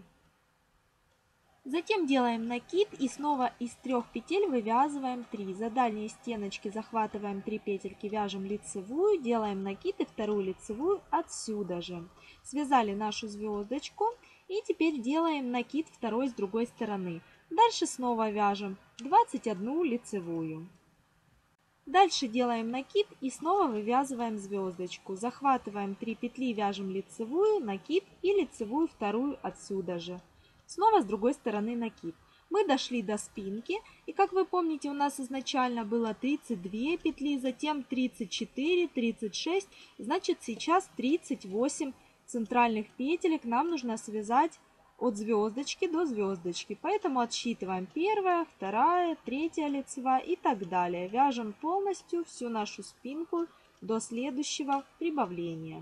S1: Затем делаем накид и снова из трех петель вывязываем три. За дальние стеночки захватываем три петельки, вяжем лицевую, делаем накид и вторую лицевую отсюда же. Связали нашу звездочку и теперь делаем накид второй с другой стороны. Дальше снова вяжем двадцать одну лицевую. Дальше делаем накид и снова вывязываем звездочку. Захватываем три петли, вяжем лицевую, накид и лицевую вторую отсюда же. Снова с другой стороны накид. Мы дошли до спинки, и как вы помните, у нас изначально было тридцать две петли, затем тридцать четыре, тридцать шесть, значит сейчас тридцать восемь центральных петелек нам нужно связать от звездочки до звездочки. Поэтому отсчитываем первая, вторая, третья лицевая и так далее. Вяжем полностью всю нашу спинку до следующего прибавления.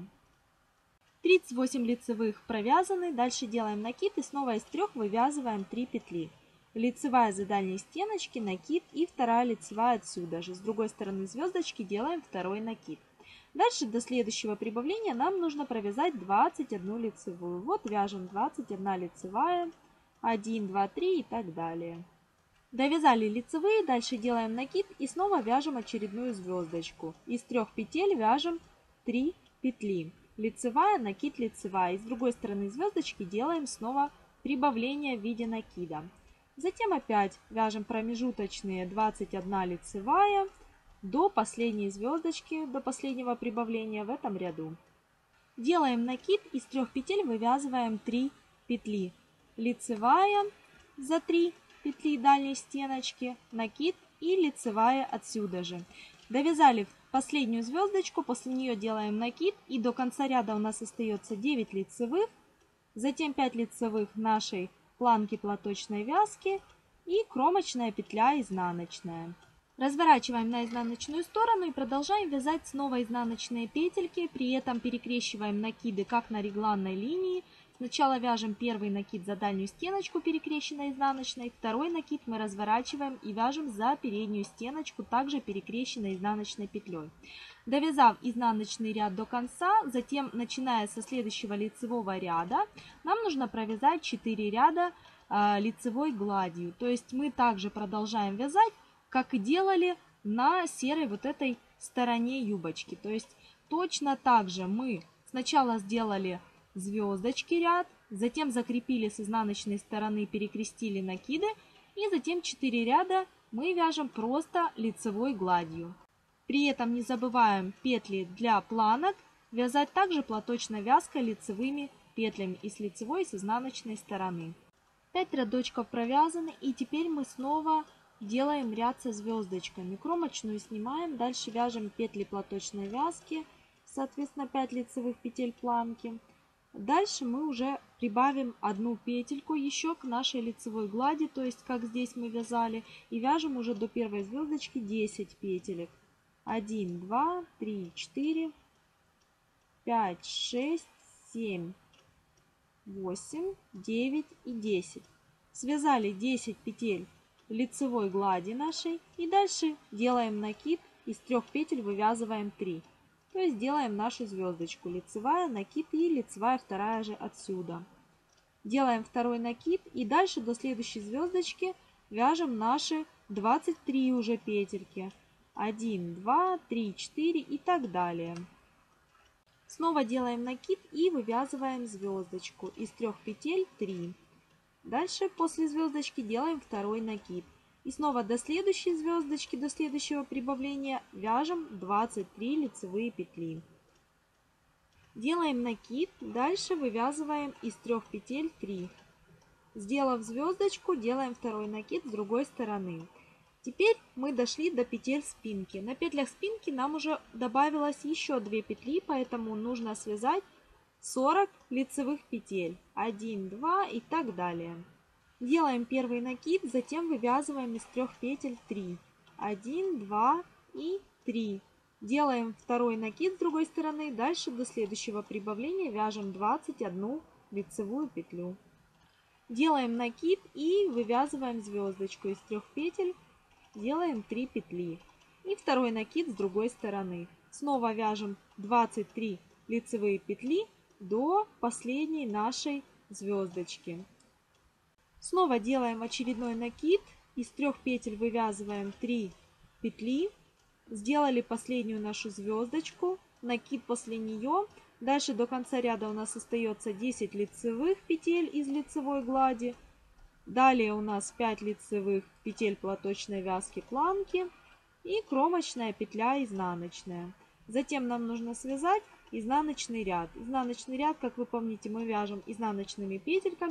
S1: тридцать восемь лицевых провязаны, дальше делаем накид и снова из трех вывязываем три петли. Лицевая за дальней стеночки, накид и вторая лицевая отсюда же. С другой стороны звездочки делаем второй накид. Дальше до следующего прибавления нам нужно провязать двадцать одну лицевую. Вот вяжем двадцать одна лицевая, один, два, три и так далее. Довязали лицевые, дальше делаем накид и снова вяжем очередную звездочку. Из трех петель вяжем три петли. Лицевая, накид, лицевая. И с другой стороны звездочки делаем снова прибавление в виде накида. Затем опять вяжем промежуточные двадцать одна лицевая до последней звездочки, до последнего прибавления в этом ряду. Делаем накид, из трех петель вывязываем три петли. Лицевая за три петли дальней стеночки, накид и лицевая отсюда же. Довязали последнюю звездочку, после нее делаем накид и до конца ряда у нас остается девять лицевых, затем пять лицевых нашей планки платочной вязки и кромочная петля изнаночная. Разворачиваем на изнаночную сторону и продолжаем вязать снова изнаночные петельки, при этом перекрещиваем накиды как на регланной линии. Сначала вяжем первый накид за дальнюю стеночку, перекрещенной изнаночной, второй накид мы разворачиваем и вяжем за переднюю стеночку, также перекрещенной изнаночной петлей. Довязав изнаночный ряд до конца, затем, начиная со следующего лицевого ряда, нам нужно провязать четыре ряда э, лицевой гладью. То есть мы также продолжаем вязать, как и делали на серой вот этой стороне юбочки. То есть точно так же мы сначала сделали звездочки ряд, затем закрепили с изнаночной стороны, перекрестили накиды, и затем четыре ряда мы вяжем просто лицевой гладью. При этом не забываем петли для планок вязать также платочной вязкой лицевыми петлями и с лицевой, и с изнаночной стороны. пять рядочков провязаны, и теперь мы снова делаем ряд со звездочками. Кромочную снимаем, дальше вяжем петли платочной вязки, соответственно пять лицевых петель планки. Дальше мы уже прибавим одну петельку еще к нашей лицевой глади, то есть как здесь мы вязали, и вяжем уже до первой звездочки десять петелек. один, два, три, четыре, пять, шесть, семь, восемь, девять и десять. Связали десять петель лицевой глади нашей и дальше делаем накид, из трех петель вывязываем три. То есть делаем нашу звездочку, лицевая, накид и лицевая вторая же отсюда. Делаем второй накид и дальше до следующей звездочки вяжем наши двадцать три уже петельки. один, два, три, четыре и так далее. Снова делаем накид и вывязываем звездочку, из трех петель три. Дальше после звездочки делаем второй накид. И снова до следующей звездочки, до следующего прибавления вяжем двадцать три лицевые петли. Делаем накид, дальше вывязываем из трех петель три. Сделав звездочку, делаем второй накид с другой стороны. Теперь мы дошли до петель спинки. На петлях спинки нам уже добавилось еще две петли, поэтому нужно связать сорок лицевых петель. один, два и так далее. Делаем первый накид, затем вывязываем из трех петель три. один, два и три. Делаем второй накид с другой стороны. Дальше до следующего прибавления вяжем двадцать одну лицевую петлю. Делаем накид и вывязываем звездочку из трех петель. Делаем три петли. И второй накид с другой стороны. Снова вяжем двадцать три лицевые петли до последней нашей звездочки. Снова делаем очередной накид, из трех петель вывязываем три петли, сделали последнюю нашу звездочку, накид после нее. Дальше до конца ряда у нас остается десять лицевых петель из лицевой глади. Далее у нас пять лицевых петель платочной вязки планки и кромочная петля изнаночная. Затем нам нужно связать изнаночный ряд. Изнаночный ряд, как вы помните, мы вяжем изнаночными петельками.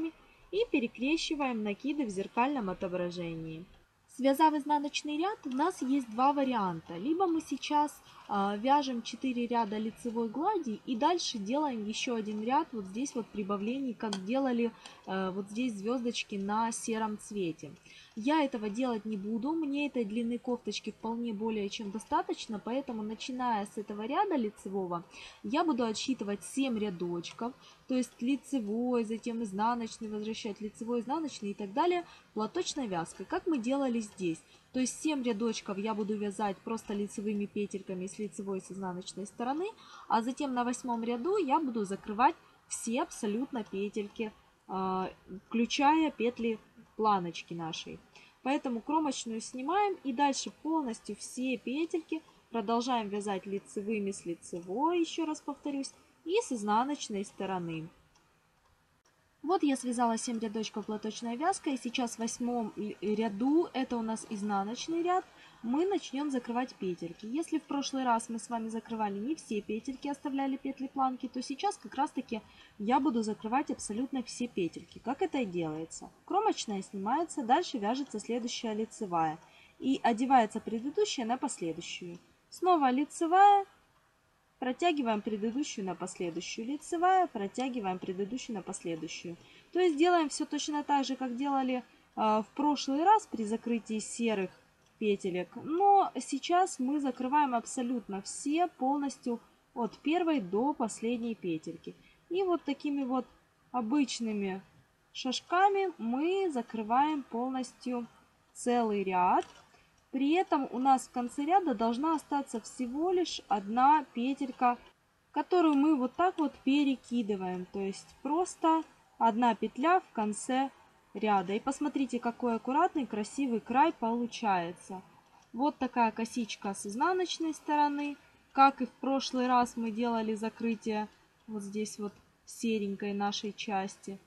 S1: и перекрещиваем накиды в зеркальном отображении. Связав изнаночный ряд, у нас есть два варианта. Либо мы сейчас э, вяжем четыре ряда лицевой глади и дальше делаем еще один ряд вот здесь вот прибавлений, как делали э, вот здесь звездочки на сером цвете. Я этого делать не буду, мне этой длины кофточки вполне более чем достаточно, поэтому начиная с этого ряда лицевого я буду отсчитывать семь рядочков, то есть лицевой, затем изнаночный, возвращать лицевой, изнаночный и так далее, платочной вязкой, как мы делали здесь. То есть семь рядочков я буду вязать просто лицевыми петельками с лицевой и с изнаночной стороны, а затем на восьмом ряду я буду закрывать все абсолютно петельки, включая петли планочки нашей. Поэтому кромочную снимаем и дальше полностью все петельки продолжаем вязать лицевыми с лицевой, еще раз повторюсь, и с изнаночной стороны. Вот я связала семь рядочков платочной вязкой, и сейчас в восьмом ряду, это у нас изнаночный ряд, мы начнем закрывать петельки. Если в прошлый раз мы с вами закрывали не все петельки, оставляли петли планки, то сейчас как раз таки я буду закрывать абсолютно все петельки. Как это и делается? Кромочная снимается, дальше вяжется следующая лицевая и одевается предыдущая на последующую. Снова лицевая. Протягиваем предыдущую на последующую, лицевая, протягиваем предыдущую на последующую. То есть делаем все точно так же, как делали э, в прошлый раз при закрытии серых петелек. Но сейчас мы закрываем абсолютно все полностью от первой до последней петельки. И вот такими вот обычными шажками мы закрываем полностью целый ряд. При этом у нас в конце ряда должна остаться всего лишь одна петелька, которую мы вот так вот перекидываем. То есть просто одна петля в конце ряда. И посмотрите, какой аккуратный, красивый край получается. Вот такая косичка с изнаночной стороны. Как и в прошлый раз мы делали закрытие вот здесь вот серенькой нашей части.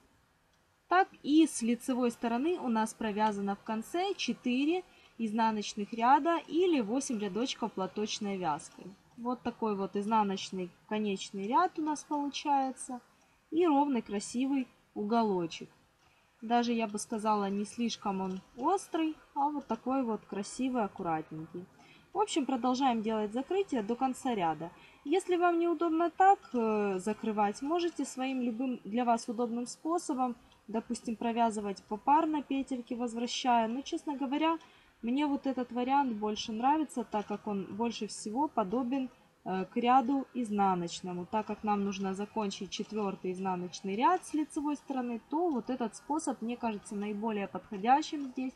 S1: Так и с лицевой стороны у нас провязано в конце четыре изнаночных ряда или восемь рядочков платочной вязкой. Вот такой вот изнаночный конечный ряд у нас получается. И ровный красивый уголочек. Даже я бы сказала, не слишком он острый, а вот такой вот красивый, аккуратненький. В общем, продолжаем делать закрытие до конца ряда. Если вам неудобно так э, закрывать, можете своим любым для вас удобным способом, допустим, провязывать попарно петельки, возвращая. Но, честно говоря, мне вот этот вариант больше нравится, так как он больше всего подобен э, к ряду изнаночному. Так как нам нужно закончить четвертый изнаночный ряд с лицевой стороны, то вот этот способ мне кажется наиболее подходящим здесь.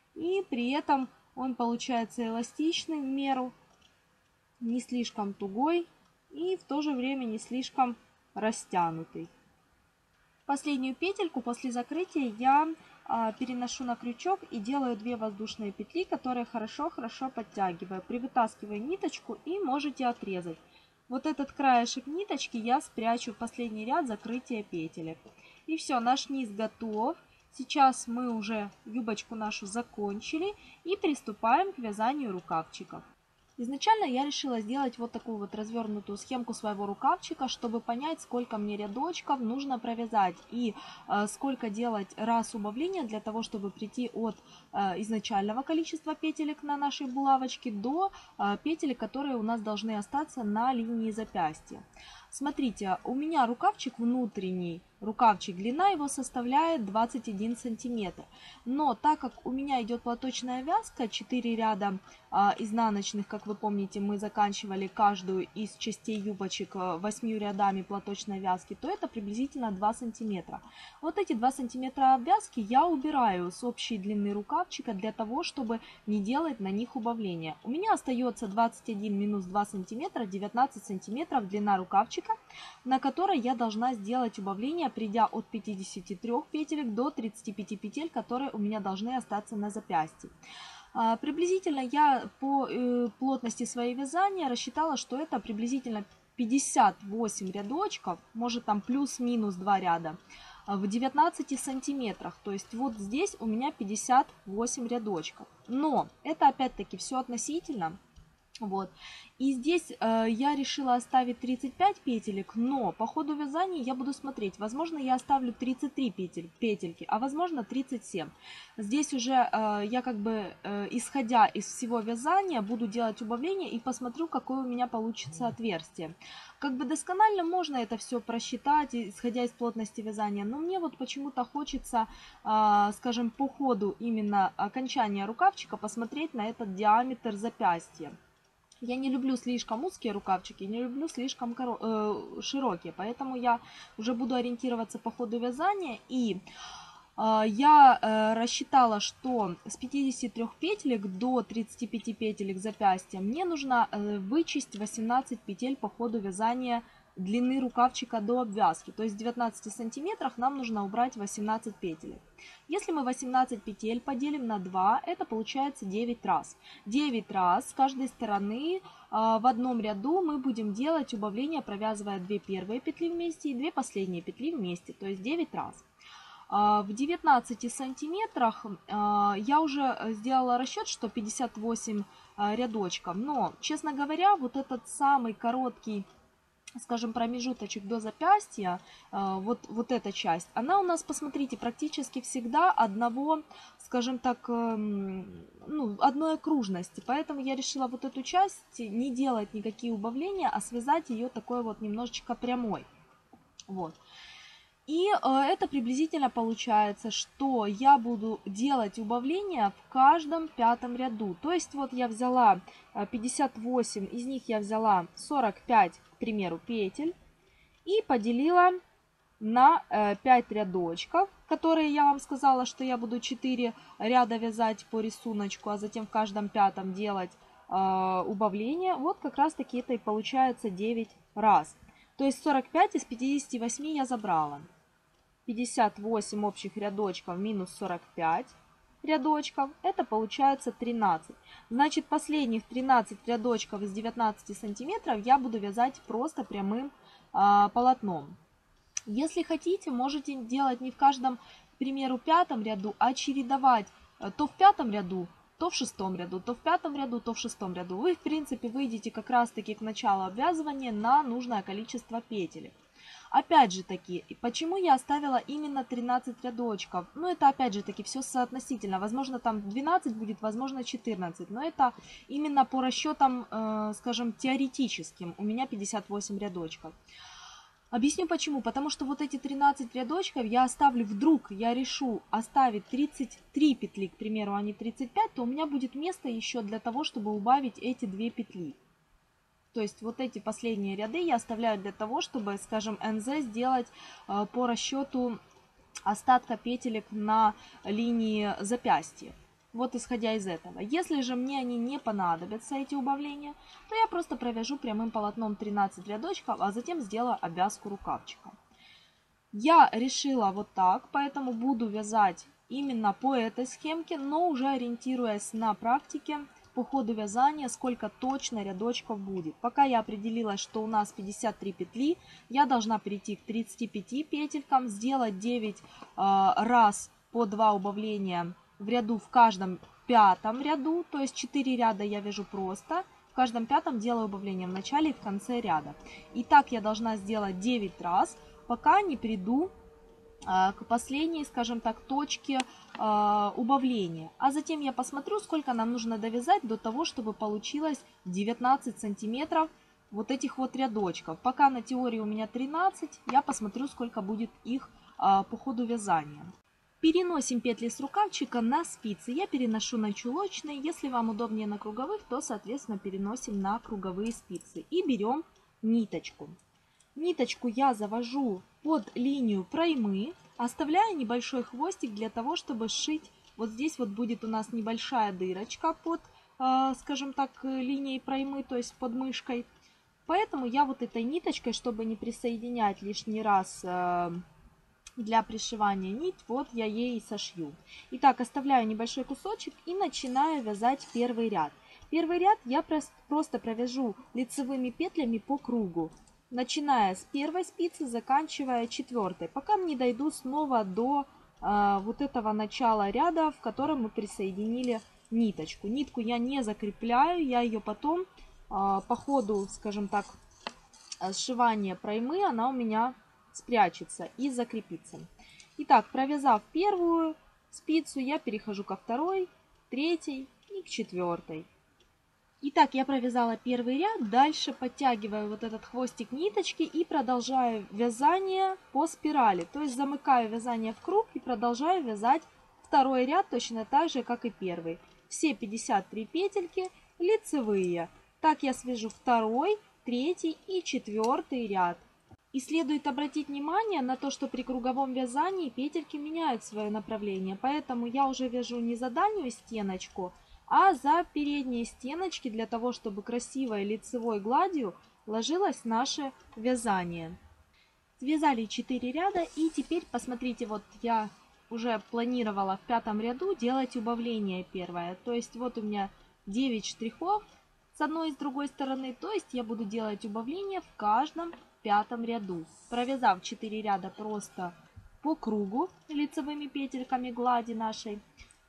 S1: И при этом он получается эластичный в меру, не слишком тугой и в то же время не слишком растянутый. Последнюю петельку после закрытия я а, переношу на крючок и делаю две воздушные петли, которые хорошо-хорошо подтягиваю. Привытаскиваю ниточку и можете отрезать. Вот этот краешек ниточки я спрячу в последний ряд закрытия петелек. И все, наш низ готов. Сейчас мы уже юбочку нашу закончили и приступаем к вязанию рукавчиков. Изначально я решила сделать вот такую вот развернутую схемку своего рукавчика, чтобы понять, сколько мне рядочков нужно провязать и э, сколько делать раз убавления для того, чтобы прийти от э, изначального количества петелек на нашей булавочке до э, петелек, которые у нас должны остаться на линии запястья. Смотрите, у меня рукавчик внутренний, рукавчик, длина его составляет двадцать один сантиметр. Но так как у меня идет платочная вязка, четыре ряда а, изнаночных, как вы помните, мы заканчивали каждую из частей юбочек восьмью рядами платочной вязки, то это приблизительно два сантиметра. Вот эти два сантиметра обвязки я убираю с общей длины рукавчика для того, чтобы не делать на них убавления. У меня остается двадцать один минус два сантиметра, девятнадцать сантиметров длина рукавчика, на которой я должна сделать убавление, придя от пятидесяти трёх петелек до тридцати пяти петель, которые у меня должны остаться на запястье. Приблизительно я по плотности своей вязания рассчитала, что это приблизительно пятьдесят восемь рядочков, может там плюс-минус два ряда, в девятнадцати сантиметрах. То есть вот здесь у меня пятьдесят восемь рядочков. Но это опять-таки все относительно. Вот. И здесь э, я решила оставить тридцать пять петелек, но по ходу вязания я буду смотреть. Возможно, я оставлю тридцать три петель, петельки, а возможно тридцать семь. Здесь уже э, я как бы, э, исходя из всего вязания, буду делать убавление и посмотрю, какое у меня получится отверстие. Как бы досконально можно это все просчитать, исходя из плотности вязания, но мне вот почему-то хочется, э, скажем, по ходу именно окончания рукавчика посмотреть на этот диаметр запястья. Я не люблю слишком узкие рукавчики, не люблю слишком коро... э, широкие, поэтому я уже буду ориентироваться по ходу вязания. И э, я э, рассчитала, что с пятидесяти трёх петелек до тридцати пяти петелек запястья мне нужно э, вычесть восемнадцать петель по ходу вязания длины рукавчика до обвязки. То есть с девятнадцати сантиметров нам нужно убрать восемнадцать петелек. Если мы восемнадцать петель поделим на два, это получается девять раз. девять раз с каждой стороны в одном ряду мы будем делать убавление, провязывая две первые петли вместе и две последние петли вместе, то есть девять раз. В девятнадцати сантиметрах я уже сделала расчет, что пятьдесят восемь рядочков, но, честно говоря, вот этот самый короткий, скажем, промежуточек до запястья, вот, вот эта часть, она у нас, посмотрите, практически всегда одного, скажем так, ну, одной окружности. Поэтому я решила вот эту часть не делать никакие убавления, а связать ее такой вот немножечко прямой. Вот. И это приблизительно получается, что я буду делать убавления в каждом пятом ряду. То есть вот я взяла пятьдесят восемь, из них я взяла сорок пять, к примеру, петель и поделила на пять рядочков, которые я вам сказала, что я буду четыре ряда вязать по рисунку, а затем в каждом пятом делать убавления. Вот как раз таки это и получается девять раз. То есть сорок пять из пятидесяти восьми я забрала. пятьдесят восемь общих рядочков минус сорок пять рядочков, это получается тринадцать. Значит, последних тринадцать рядочков из девятнадцати сантиметров я буду вязать просто прямым а, полотном. Если хотите, можете делать не в каждом, к примеру, пятом ряду, а чередовать то в пятом ряду, то в шестом ряду, то в пятом ряду, то в шестом ряду. Вы, в принципе, выйдете как раз-таки к началу обвязывания на нужное количество петель. Опять же таки, почему я оставила именно тринадцать рядочков? Ну, это опять же таки все соотносительно. Возможно, там двенадцать будет, возможно, четырнадцать. Но это именно по расчетам, э, скажем, теоретическим. У меня пятьдесят восемь рядочков. Объясню почему. Потому что вот эти тринадцать рядочков я оставлю, вдруг я решу оставить тридцать три петли, к примеру, а не тридцать пять, то у меня будет место еще для того, чтобы убавить эти две петли. То есть вот эти последние ряды я оставляю для того, чтобы, скажем, эн зэ сделать э, по расчету остатка петелек на линии запястья. Вот исходя из этого. Если же мне они не понадобятся, эти убавления, то я просто провяжу прямым полотном тринадцать рядочков, а затем сделаю обвязку рукавчика. Я решила вот так, поэтому буду вязать именно по этой схемке, но уже ориентируясь на практике, по ходу вязания, сколько точно рядочков будет. Пока я определилась, что у нас пятьдесят три петли, я должна перейти к тридцати пяти петелькам, сделать девять э, раз по два убавления в ряду в каждом пятом ряду, то есть четыре ряда я вяжу просто, в каждом пятом делаю убавление в начале и в конце ряда. И так я должна сделать девять раз, пока не приду к последней, скажем так, точке э, убавления. А затем я посмотрю, сколько нам нужно довязать до того, чтобы получилось девятнадцать сантиметров вот этих вот рядочков. Пока на теории у меня тринадцать, я посмотрю, сколько будет их э, по ходу вязания. Переносим петли с рукавчика на спицы. Я переношу на чулочные. Если вам удобнее на круговых, то, соответственно, переносим на круговые спицы. И берем ниточку. Ниточку я завожу под линию проймы, оставляя небольшой хвостик для того, чтобы сшить. Вот здесь вот будет у нас небольшая дырочка под, э, скажем так, линией проймы, то есть под мышкой. Поэтому я вот этой ниточкой, чтобы не присоединять лишний раз э, для пришивания нить, вот я ей сошью. Итак, оставляю небольшой кусочек и начинаю вязать первый ряд. Первый ряд я просто провяжу лицевыми петлями по кругу, начиная с первой спицы, заканчивая четвертой, пока не дойду снова до э, вот этого начала ряда, в котором мы присоединили ниточку. Нитку я не закрепляю, я ее потом по ходу, скажем так, сшивания проймы она у меня спрячется и закрепится. Итак, провязав первую спицу, я перехожу ко второй, третьей и к четвертой. Итак, я провязала первый ряд, дальше подтягиваю вот этот хвостик ниточки и продолжаю вязание по спирали. То есть замыкаю вязание в круг и продолжаю вязать второй ряд точно так же, как и первый. Все пятьдесят три петельки лицевые. Так я свяжу второй, третий и четвертый ряд. И следует обратить внимание на то, что при круговом вязании петельки меняют свое направление. Поэтому я уже вяжу не за дальнюю стеночку, а за передние стеночки, для того, чтобы красивой лицевой гладью ложилось наше вязание. Связали четыре ряда, и теперь посмотрите, вот я уже планировала в пятом ряду делать убавление первое. То есть вот у меня девять штрихов с одной и с другой стороны, то есть я буду делать убавление в каждом пятом ряду, провязав четыре ряда просто по кругу лицевыми петельками глади нашей.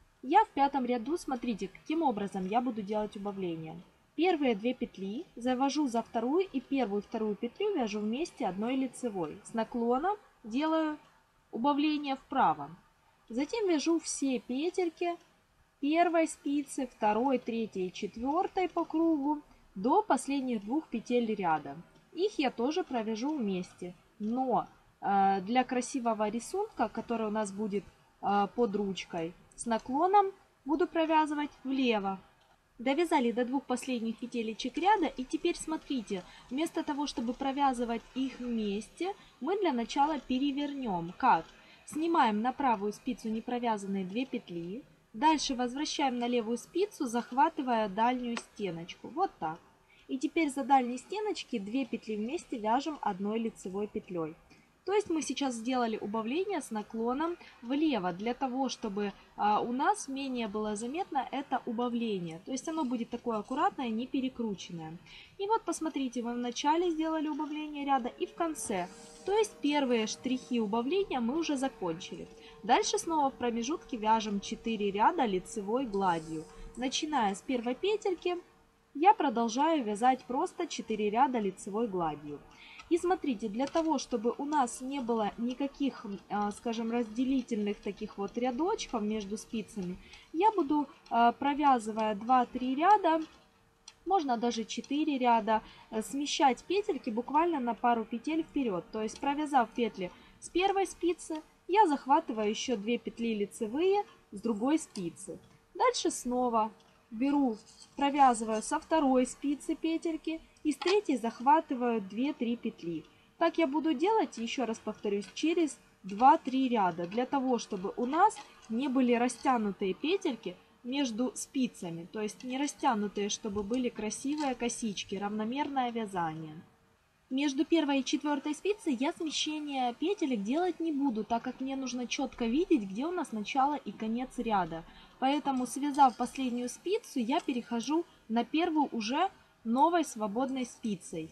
S1: Я в пятом ряду, смотрите, каким образом я буду делать убавление. Первые две петли завожу за вторую и первую вторую петлю вяжу вместе одной лицевой. С наклоном делаю убавление вправо. Затем вяжу все петельки первой спицы, второй, третьей и четвертой по кругу до последних двух петель ряда. Их я тоже провяжу вместе. Но э, для красивого рисунка, который у нас будет э, под ручкой, с наклоном буду провязывать влево. Довязали до двух последних петелечек ряда, и теперь смотрите, вместо того, чтобы провязывать их вместе, мы для начала перевернем. Как? Снимаем на правую спицу непровязанные две петли, дальше возвращаем на левую спицу, захватывая дальнюю стеночку. Вот так. И теперь за дальней стеночки две петли вместе вяжем одной лицевой петлей. То есть мы сейчас сделали убавление с наклоном влево, для того, чтобы а, у нас менее было заметно это убавление. То есть оно будет такое аккуратное, не перекрученное. И вот посмотрите, мы в начале сделали убавление ряда и в конце. То есть первые штрихи убавления мы уже закончили. Дальше снова в промежутке вяжем четыре ряда лицевой гладью. Начиная с первой петельки, я продолжаю вязать просто четыре ряда лицевой гладью. И смотрите, для того, чтобы у нас не было никаких, скажем, разделительных таких вот рядочков между спицами, я буду, провязывая два-три ряда, можно даже четыре ряда, смещать петельки буквально на пару петель вперед. То есть, провязав петли с первой спицы, я захватываю еще две петли лицевые с другой спицы. Дальше снова беру, провязываю со второй спицы петельки и с третьей захватываю две-три петли. Так я буду делать, еще раз повторюсь, через два-три ряда, для того, чтобы у нас не были растянутые петельки между спицами, то есть не растянутые, чтобы были красивые косички, равномерное вязание. Между первой и четвертой спицей я смещение петелек делать не буду, так как мне нужно четко видеть, где у нас начало и конец ряда. Поэтому, связав последнюю спицу, я перехожу на первую уже новой свободной спицей.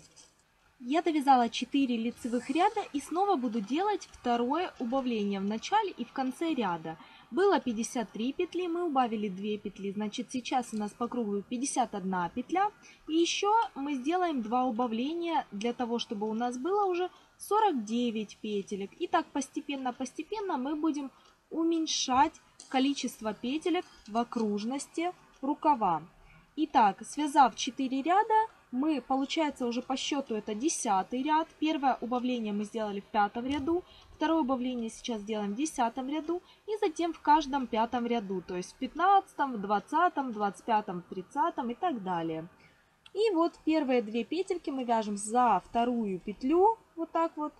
S1: Я довязала четыре лицевых ряда и снова буду делать второе убавление в начале и в конце ряда. Было пятьдесят три петли, мы убавили две петли, значит сейчас у нас по кругу пятьдесят одна петля. И еще мы сделаем два убавления для того, чтобы у нас было уже сорок девять петелек. И так постепенно-постепенно мы будем уменьшать количество петелек в окружности рукава. Итак, связав четыре ряда, мы, получается, уже по счету это десятый ряд. Первое убавление мы сделали в пятом ряду, второе убавление сейчас делаем в десятом ряду и затем в каждом пятом ряду, то есть в пятнадцатом, в двадцатом, двадцать пятом, тридцатом и так далее. И вот первые две петельки мы вяжем за вторую петлю, вот так вот,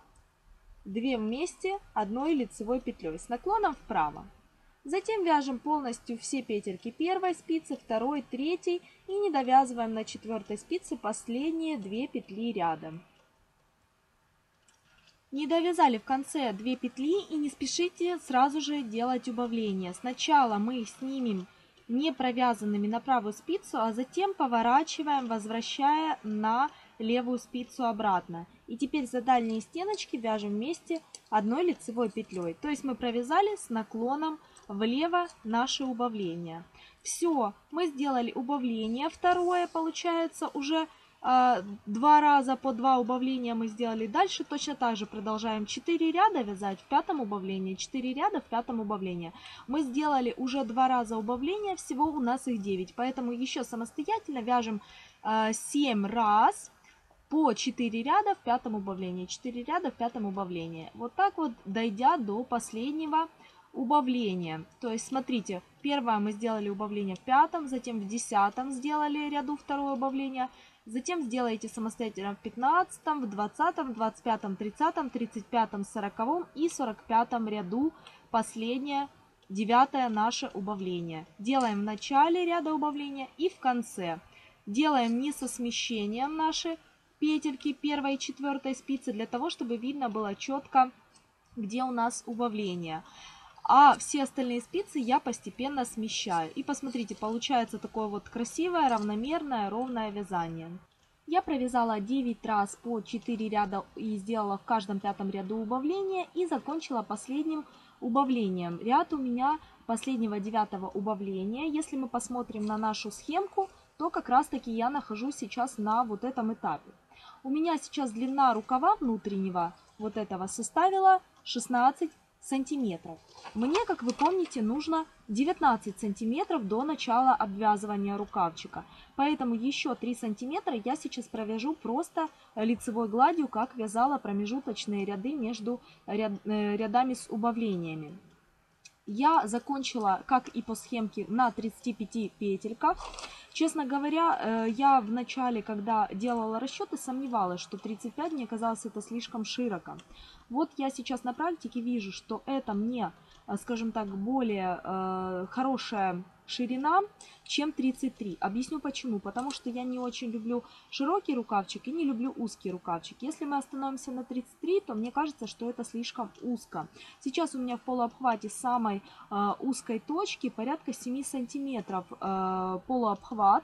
S1: две вместе одной лицевой петлей с наклоном вправо. Затем вяжем полностью все петельки первой спицы, второй, третьей и не довязываем на четвертой спице последние две петли рядом. Не довязали в конце две петли и не спешите сразу же делать убавление. Сначала мы снимем не провязанными на правую спицу, а затем поворачиваем, возвращая на левую спицу обратно. И теперь за дальние стеночки вяжем вместе одной лицевой петлей. То есть мы провязали с наклоном влево наше убавление. Все, мы сделали убавление второе, получается уже Два раза по два убавления мы сделали. Дальше точно так же продолжаем четыре ряда вязать в пятом убавлении, четыре ряда в пятом убавлении. Мы сделали уже два раза убавления, всего у нас их девять. Поэтому еще самостоятельно вяжем семь раз по четыре ряда в пятом убавлении. четыре ряда в пятом убавлении. Вот так вот, дойдя до последнего убавления. То есть, смотрите, первое мы сделали убавление в пятом, затем в десятом сделали ряду второе убавление. Затем сделаете самостоятельно в пятнадцатом, в двадцатом, двадцать пятом, тридцатом, тридцать пятом, сороковом и сорок пятом ряду последнее, девятое наше убавление. Делаем в начале ряда убавления и в конце. Делаем не со смещением наши петельки первой и четвертой спицы, для того, чтобы видно было четко, где у нас убавление. А все остальные спицы я постепенно смещаю. И посмотрите, получается такое вот красивое, равномерное, ровное вязание. Я провязала девять раз по четыре ряда и сделала в каждом пятом ряду убавления. И закончила последним убавлением. Ряд у меня последнего девятого убавления. Если мы посмотрим на нашу схемку, то как раз таки я нахожусь сейчас на вот этом этапе. У меня сейчас длина рукава внутреннего вот этого составила шестнадцать сантиметров. Мне, как вы помните, нужно девятнадцать сантиметров до начала обвязывания рукавчика. Поэтому еще три сантиметра я сейчас провяжу просто лицевой гладью, как вязала промежуточные ряды между ряд, э, рядами с убавлениями. Я закончила, как и по схемке, на тридцати пяти петельках. Честно говоря, я в начале, когда делала расчеты, сомневалась, что тридцать пять мне казалось это слишком широко. Вот я сейчас на практике вижу, что это мне, скажем так, более э, хорошая ширина, чем тридцать три. Объясню почему. Потому что я не очень люблю широкий рукавчик и не люблю узкий рукавчик. Если мы остановимся на тридцать три, то мне кажется, что это слишком узко. Сейчас у меня в полуобхвате самой э, узкой точки порядка семи сантиметров э, полуобхват.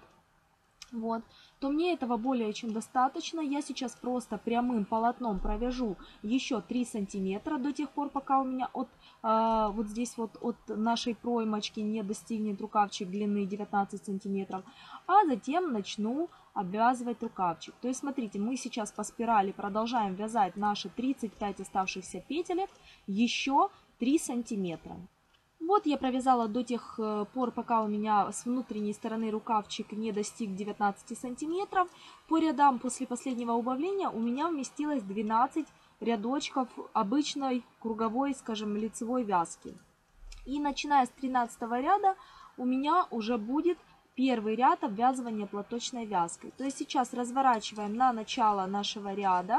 S1: Вот, то мне этого более чем достаточно. Я сейчас просто прямым полотном провяжу еще три сантиметра до тех пор, пока у меня от э, вот здесь вот от нашей проймочки не достигнет рукавчик длины девятнадцать сантиметров, а затем начну обвязывать рукавчик. То есть смотрите, мы сейчас по спирали продолжаем вязать наши тридцать пять оставшихся петелек еще три сантиметра. Вот я провязала до тех пор, пока у меня с внутренней стороны рукавчик не достиг девятнадцати сантиметров. По рядам после последнего убавления у меня вместилось двенадцать рядочков обычной круговой, скажем, лицевой вязки. И начиная с тринадцатого ряда у меня уже будет первый ряд обвязывания платочной вязкой. То есть сейчас разворачиваем на начало нашего ряда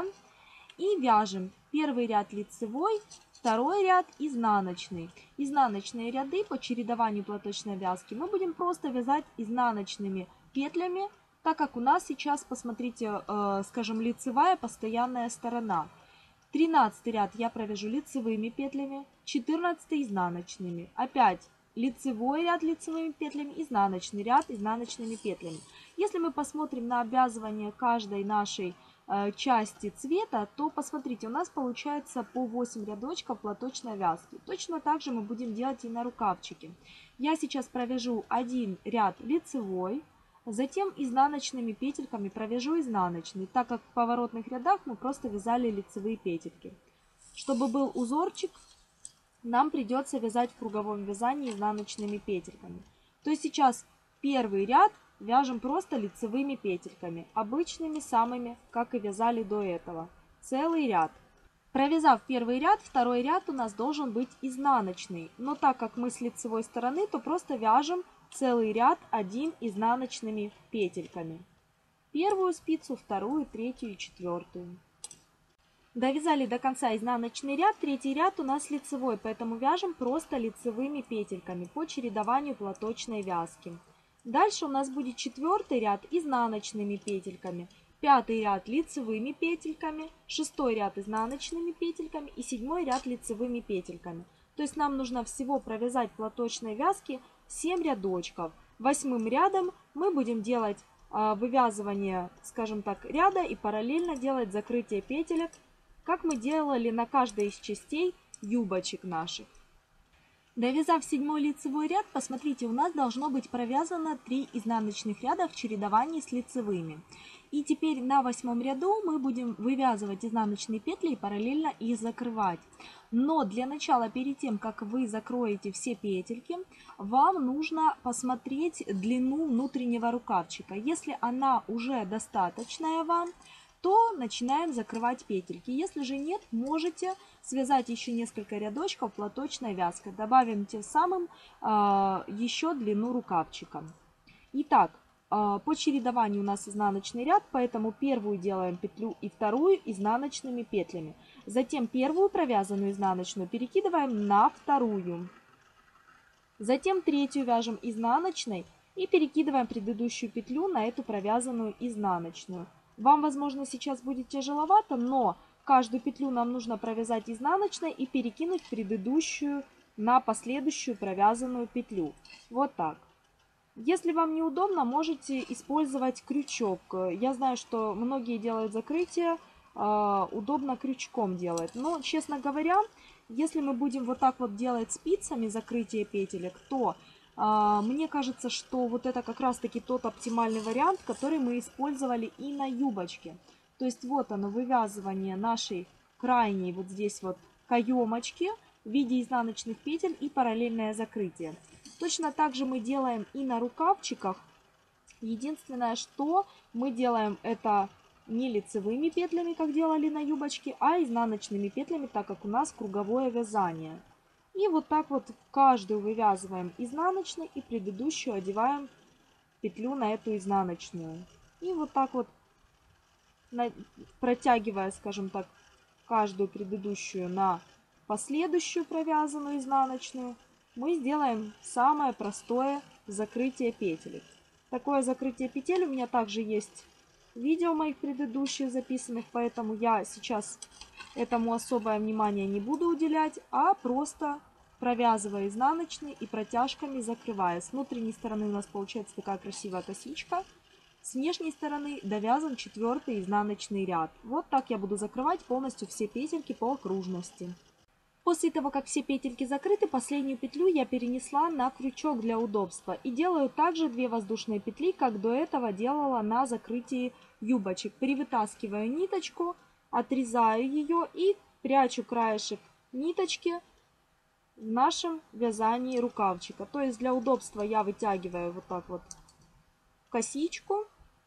S1: и вяжем первый ряд лицевой, второй ряд изнаночный. Изнаночные ряды по чередованию платочной вязки мы будем просто вязать изнаночными петлями, так как у нас сейчас, посмотрите, э, скажем, лицевая постоянная сторона. тринадцатый ряд я провяжу лицевыми петлями, четырнадцатый изнаночными. Опять лицевой ряд лицевыми петлями, изнаночный ряд изнаночными петлями. Если мы посмотрим на обвязывание каждой нашей части цвета, то посмотрите, у нас получается по восемь рядочков платочной вязки. Точно так же мы будем делать и на рукавчике. Я сейчас провяжу один ряд лицевой, затем изнаночными петельками провяжу изнаночный, так как в поворотных рядах мы просто вязали лицевые петельки. Чтобы был узорчик, нам придется вязать в круговом вязании изнаночными петельками. То есть сейчас первый ряд вяжем просто лицевыми петельками, обычными самыми, как и вязали до этого. Целый ряд. Провязав первый ряд, второй ряд у нас должен быть изнаночный. Но так как мы с лицевой стороны, то просто вяжем целый ряд один изнаночными петельками. Первую спицу, вторую, третью и четвертую. Довязали до конца изнаночный ряд, третий ряд у нас лицевой, поэтому вяжем просто лицевыми петельками по чередованию платочной вязки. Дальше у нас будет четвертый ряд изнаночными петельками, пятый ряд лицевыми петельками, шестой ряд изнаночными петельками и седьмой ряд лицевыми петельками. То есть нам нужно всего провязать платочной вязки семь рядочков. Восьмым рядом мы будем делать э, вывязывание, скажем так, ряда и параллельно делать закрытие петелек, как мы делали на каждой из частей юбочек наших. Довязав седьмой лицевой ряд, посмотрите, у нас должно быть провязано три изнаночных ряда в чередовании с лицевыми. И теперь на восьмом ряду мы будем вывязывать изнаночные петли и параллельно их закрывать. Но для начала, перед тем, как вы закроете все петельки, вам нужно посмотреть длину внутреннего рукавчика. Если она уже достаточная вам, то начинаем закрывать петельки. Если же нет, можете связать еще несколько рядочков платочной вязкой. Добавим тем самым э, еще длину рукавчика. Итак, э, по чередованию у нас изнаночный ряд, поэтому первую делаем петлю и вторую изнаночными петлями. Затем первую провязанную изнаночную перекидываем на вторую. Затем третью вяжем изнаночной и перекидываем предыдущую петлю на эту провязанную изнаночную. Вам, возможно, сейчас будет тяжеловато, но каждую петлю нам нужно провязать изнаночной и перекинуть предыдущую на последующую провязанную петлю. Вот так. Если вам неудобно, можете использовать крючок. Я знаю, что многие делают закрытие, удобно крючком делать. Но, честно говоря, если мы будем вот так вот делать спицами закрытие петелек, то мне кажется, что вот это как раз-таки тот оптимальный вариант, который мы использовали и на юбочке. То есть вот оно, вывязывание нашей крайней вот здесь вот каемочки в виде изнаночных петель и параллельное закрытие. Точно так же мы делаем и на рукавчиках. Единственное, что мы делаем это не лицевыми петлями, как делали на юбочке, а изнаночными петлями, так как у нас круговое вязание. И вот так вот каждую вывязываем изнаночной и предыдущую одеваем петлю на эту изнаночную. И вот так вот, протягивая, скажем так, каждую предыдущую на последующую провязанную изнаночную, мы сделаем самое простое закрытие петель. Такое закрытие петель у меня также есть видео моих предыдущих записанных, поэтому я сейчас этому особое внимание не буду уделять, а просто провязывая изнаночные и протяжками закрывая. С внутренней стороны у нас получается такая красивая косичка. С внешней стороны довязан четвертый изнаночный ряд. Вот так я буду закрывать полностью все петельки по окружности. После того, как все петельки закрыты, последнюю петлю я перенесла на крючок для удобства. И делаю также две воздушные петли, как до этого делала на закрытии юбочек. Перевытаскиваю ниточку, отрезаю ее и прячу краешек ниточки в нашем вязании рукавчика. То есть для удобства я вытягиваю вот так вот косичку.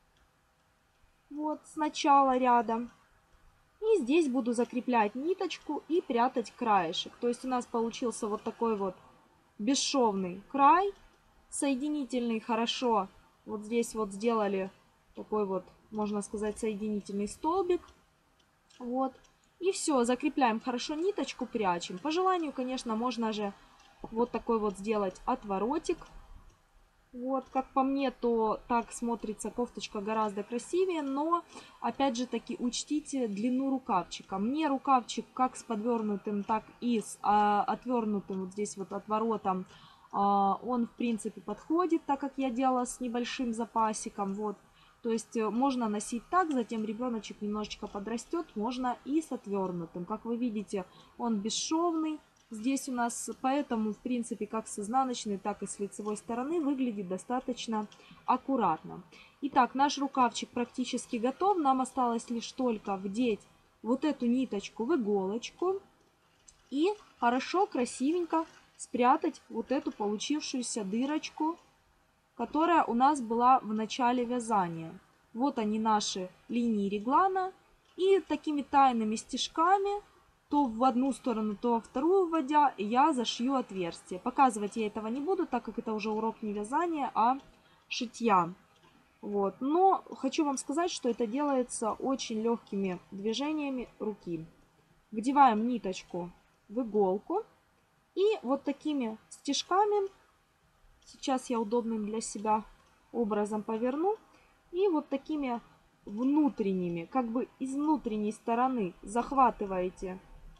S1: Вот с начала ряда. И здесь буду закреплять ниточку и прятать краешек. То есть у нас получился вот такой вот бесшовный край. Соединительный хорошо. Вот здесь вот сделали такой вот, можно сказать, соединительный столбик. Вот. И все, закрепляем хорошо ниточку, прячем. По желанию, конечно, можно же вот такой вот сделать отворотик. Вот, как по мне, то так смотрится кофточка гораздо красивее, но, опять же таки, учтите длину рукавчика. Мне рукавчик как с подвернутым, так и с а, отвернутым, вот здесь вот отворотом, а, он, в принципе, подходит, так как я делала с небольшим запасиком, вот. То есть можно носить так, затем ребеночек немножечко подрастет, можно и с отвернутым. Как вы видите, он бесшовный. Здесь у нас, поэтому, в принципе, как с изнаночной, так и с лицевой стороны выглядит достаточно аккуратно. Итак, наш рукавчик практически готов. Нам осталось лишь только вдеть вот эту ниточку в иголочку и хорошо, красивенько спрятать вот эту получившуюся дырочку, которая у нас была в начале вязания. Вот они, наши линии реглана. И такими тайными стежками, то в одну сторону, то во вторую вводя, я зашью отверстие. Показывать я этого не буду, так как это уже урок не вязания, а шитья. Вот. Но хочу вам сказать, что это делается очень легкими движениями руки. Вдеваем ниточку в иголку и вот такими стежками, сейчас я удобным для себя образом поверну, и вот такими внутренними, как бы из внутренней стороны захватываете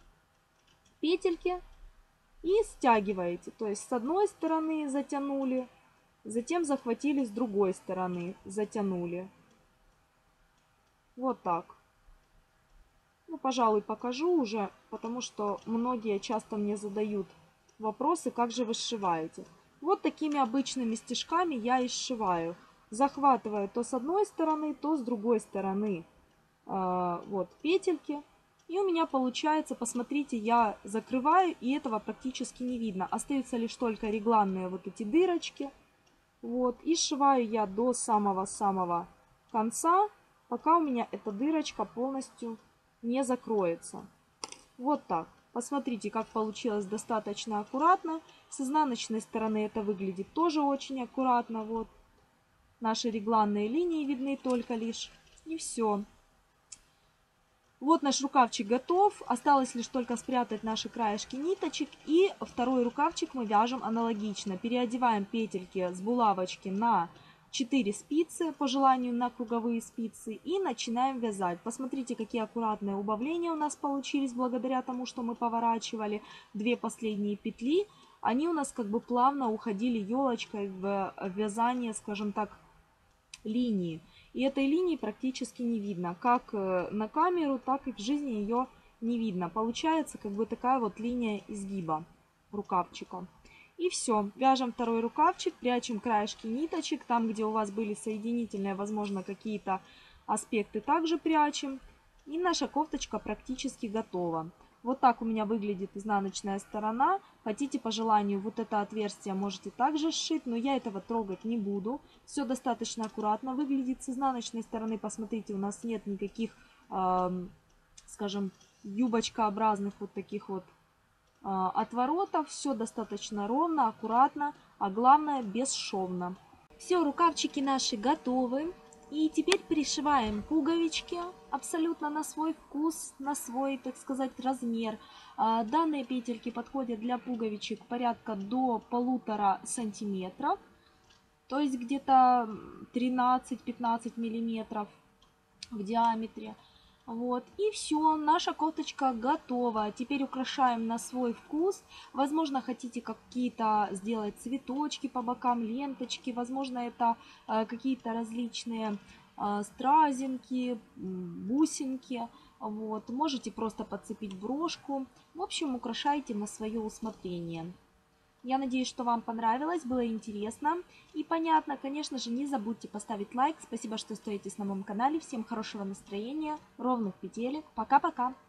S1: петельки и стягиваете. То есть с одной стороны затянули, затем захватили с другой стороны, затянули. Вот так. Ну, пожалуй, покажу уже, потому что многие часто мне задают
S2: вопросы, как же вы сшиваете. Вот такими обычными стежками я и сшиваю. Захватываю то с одной стороны, то с другой стороны э, вот петельки. И у меня получается, посмотрите, я закрываю, и этого практически не видно. Остаются лишь только регланные вот эти дырочки. Вот, и сшиваю я до самого-самого конца, пока у меня эта дырочка полностью не закроется. Вот так. Посмотрите, как получилось достаточно аккуратно. С изнаночной стороны это выглядит тоже очень аккуратно. Вот наши регланные линии видны только лишь. И все. Вот наш рукавчик готов. Осталось лишь только спрятать наши краешки ниточек. И второй рукавчик мы вяжем аналогично. Переодеваем петельки с булавочки на четыре спицы, по желанию на круговые спицы, и начинаем вязать. Посмотрите, какие аккуратные убавления у нас получились благодаря тому, что мы поворачивали две последние петли. Они у нас как бы плавно уходили елочкой в вязание, скажем так, линии. И этой линии практически не видно. Как на камеру, так и в жизни ее не видно. Получается как бы такая вот линия изгиба рукавчика. И все. Вяжем второй рукавчик, прячем краешки ниточек. Там, где у вас были соединительные, возможно, какие-то аспекты, также прячем. И наша кофточка практически готова. Вот так у меня выглядит изнаночная сторона. Хотите по желанию вот это отверстие можете также сшить, но я этого трогать не буду. Все достаточно аккуратно выглядит с изнаночной стороны. Посмотрите, у нас нет никаких, э, скажем, юбочкообразных вот таких вот отворотов. Все достаточно ровно, аккуратно, а главное бесшовно. Все, рукавчики наши готовы. И теперь пришиваем пуговички абсолютно на свой вкус, на свой, так сказать, размер. Данные петельки подходят для пуговичек порядка до полутора сантиметров, то есть где-то тринадцать-пятнадцать миллиметров в диаметре. Вот, и все, наша кофточка готова. Теперь украшаем на свой вкус. Возможно, хотите какие-то сделать цветочки по бокам, ленточки. Возможно, это э, какие-то различные э, стразинки, бусинки. Вот, можете просто подцепить брошку. В общем, украшайте на свое усмотрение. Я надеюсь, что вам понравилось, было интересно и понятно. Конечно же, не забудьте поставить лайк. Спасибо, что остаетесь на моем канале. Всем хорошего настроения, ровных петелек. Пока-пока!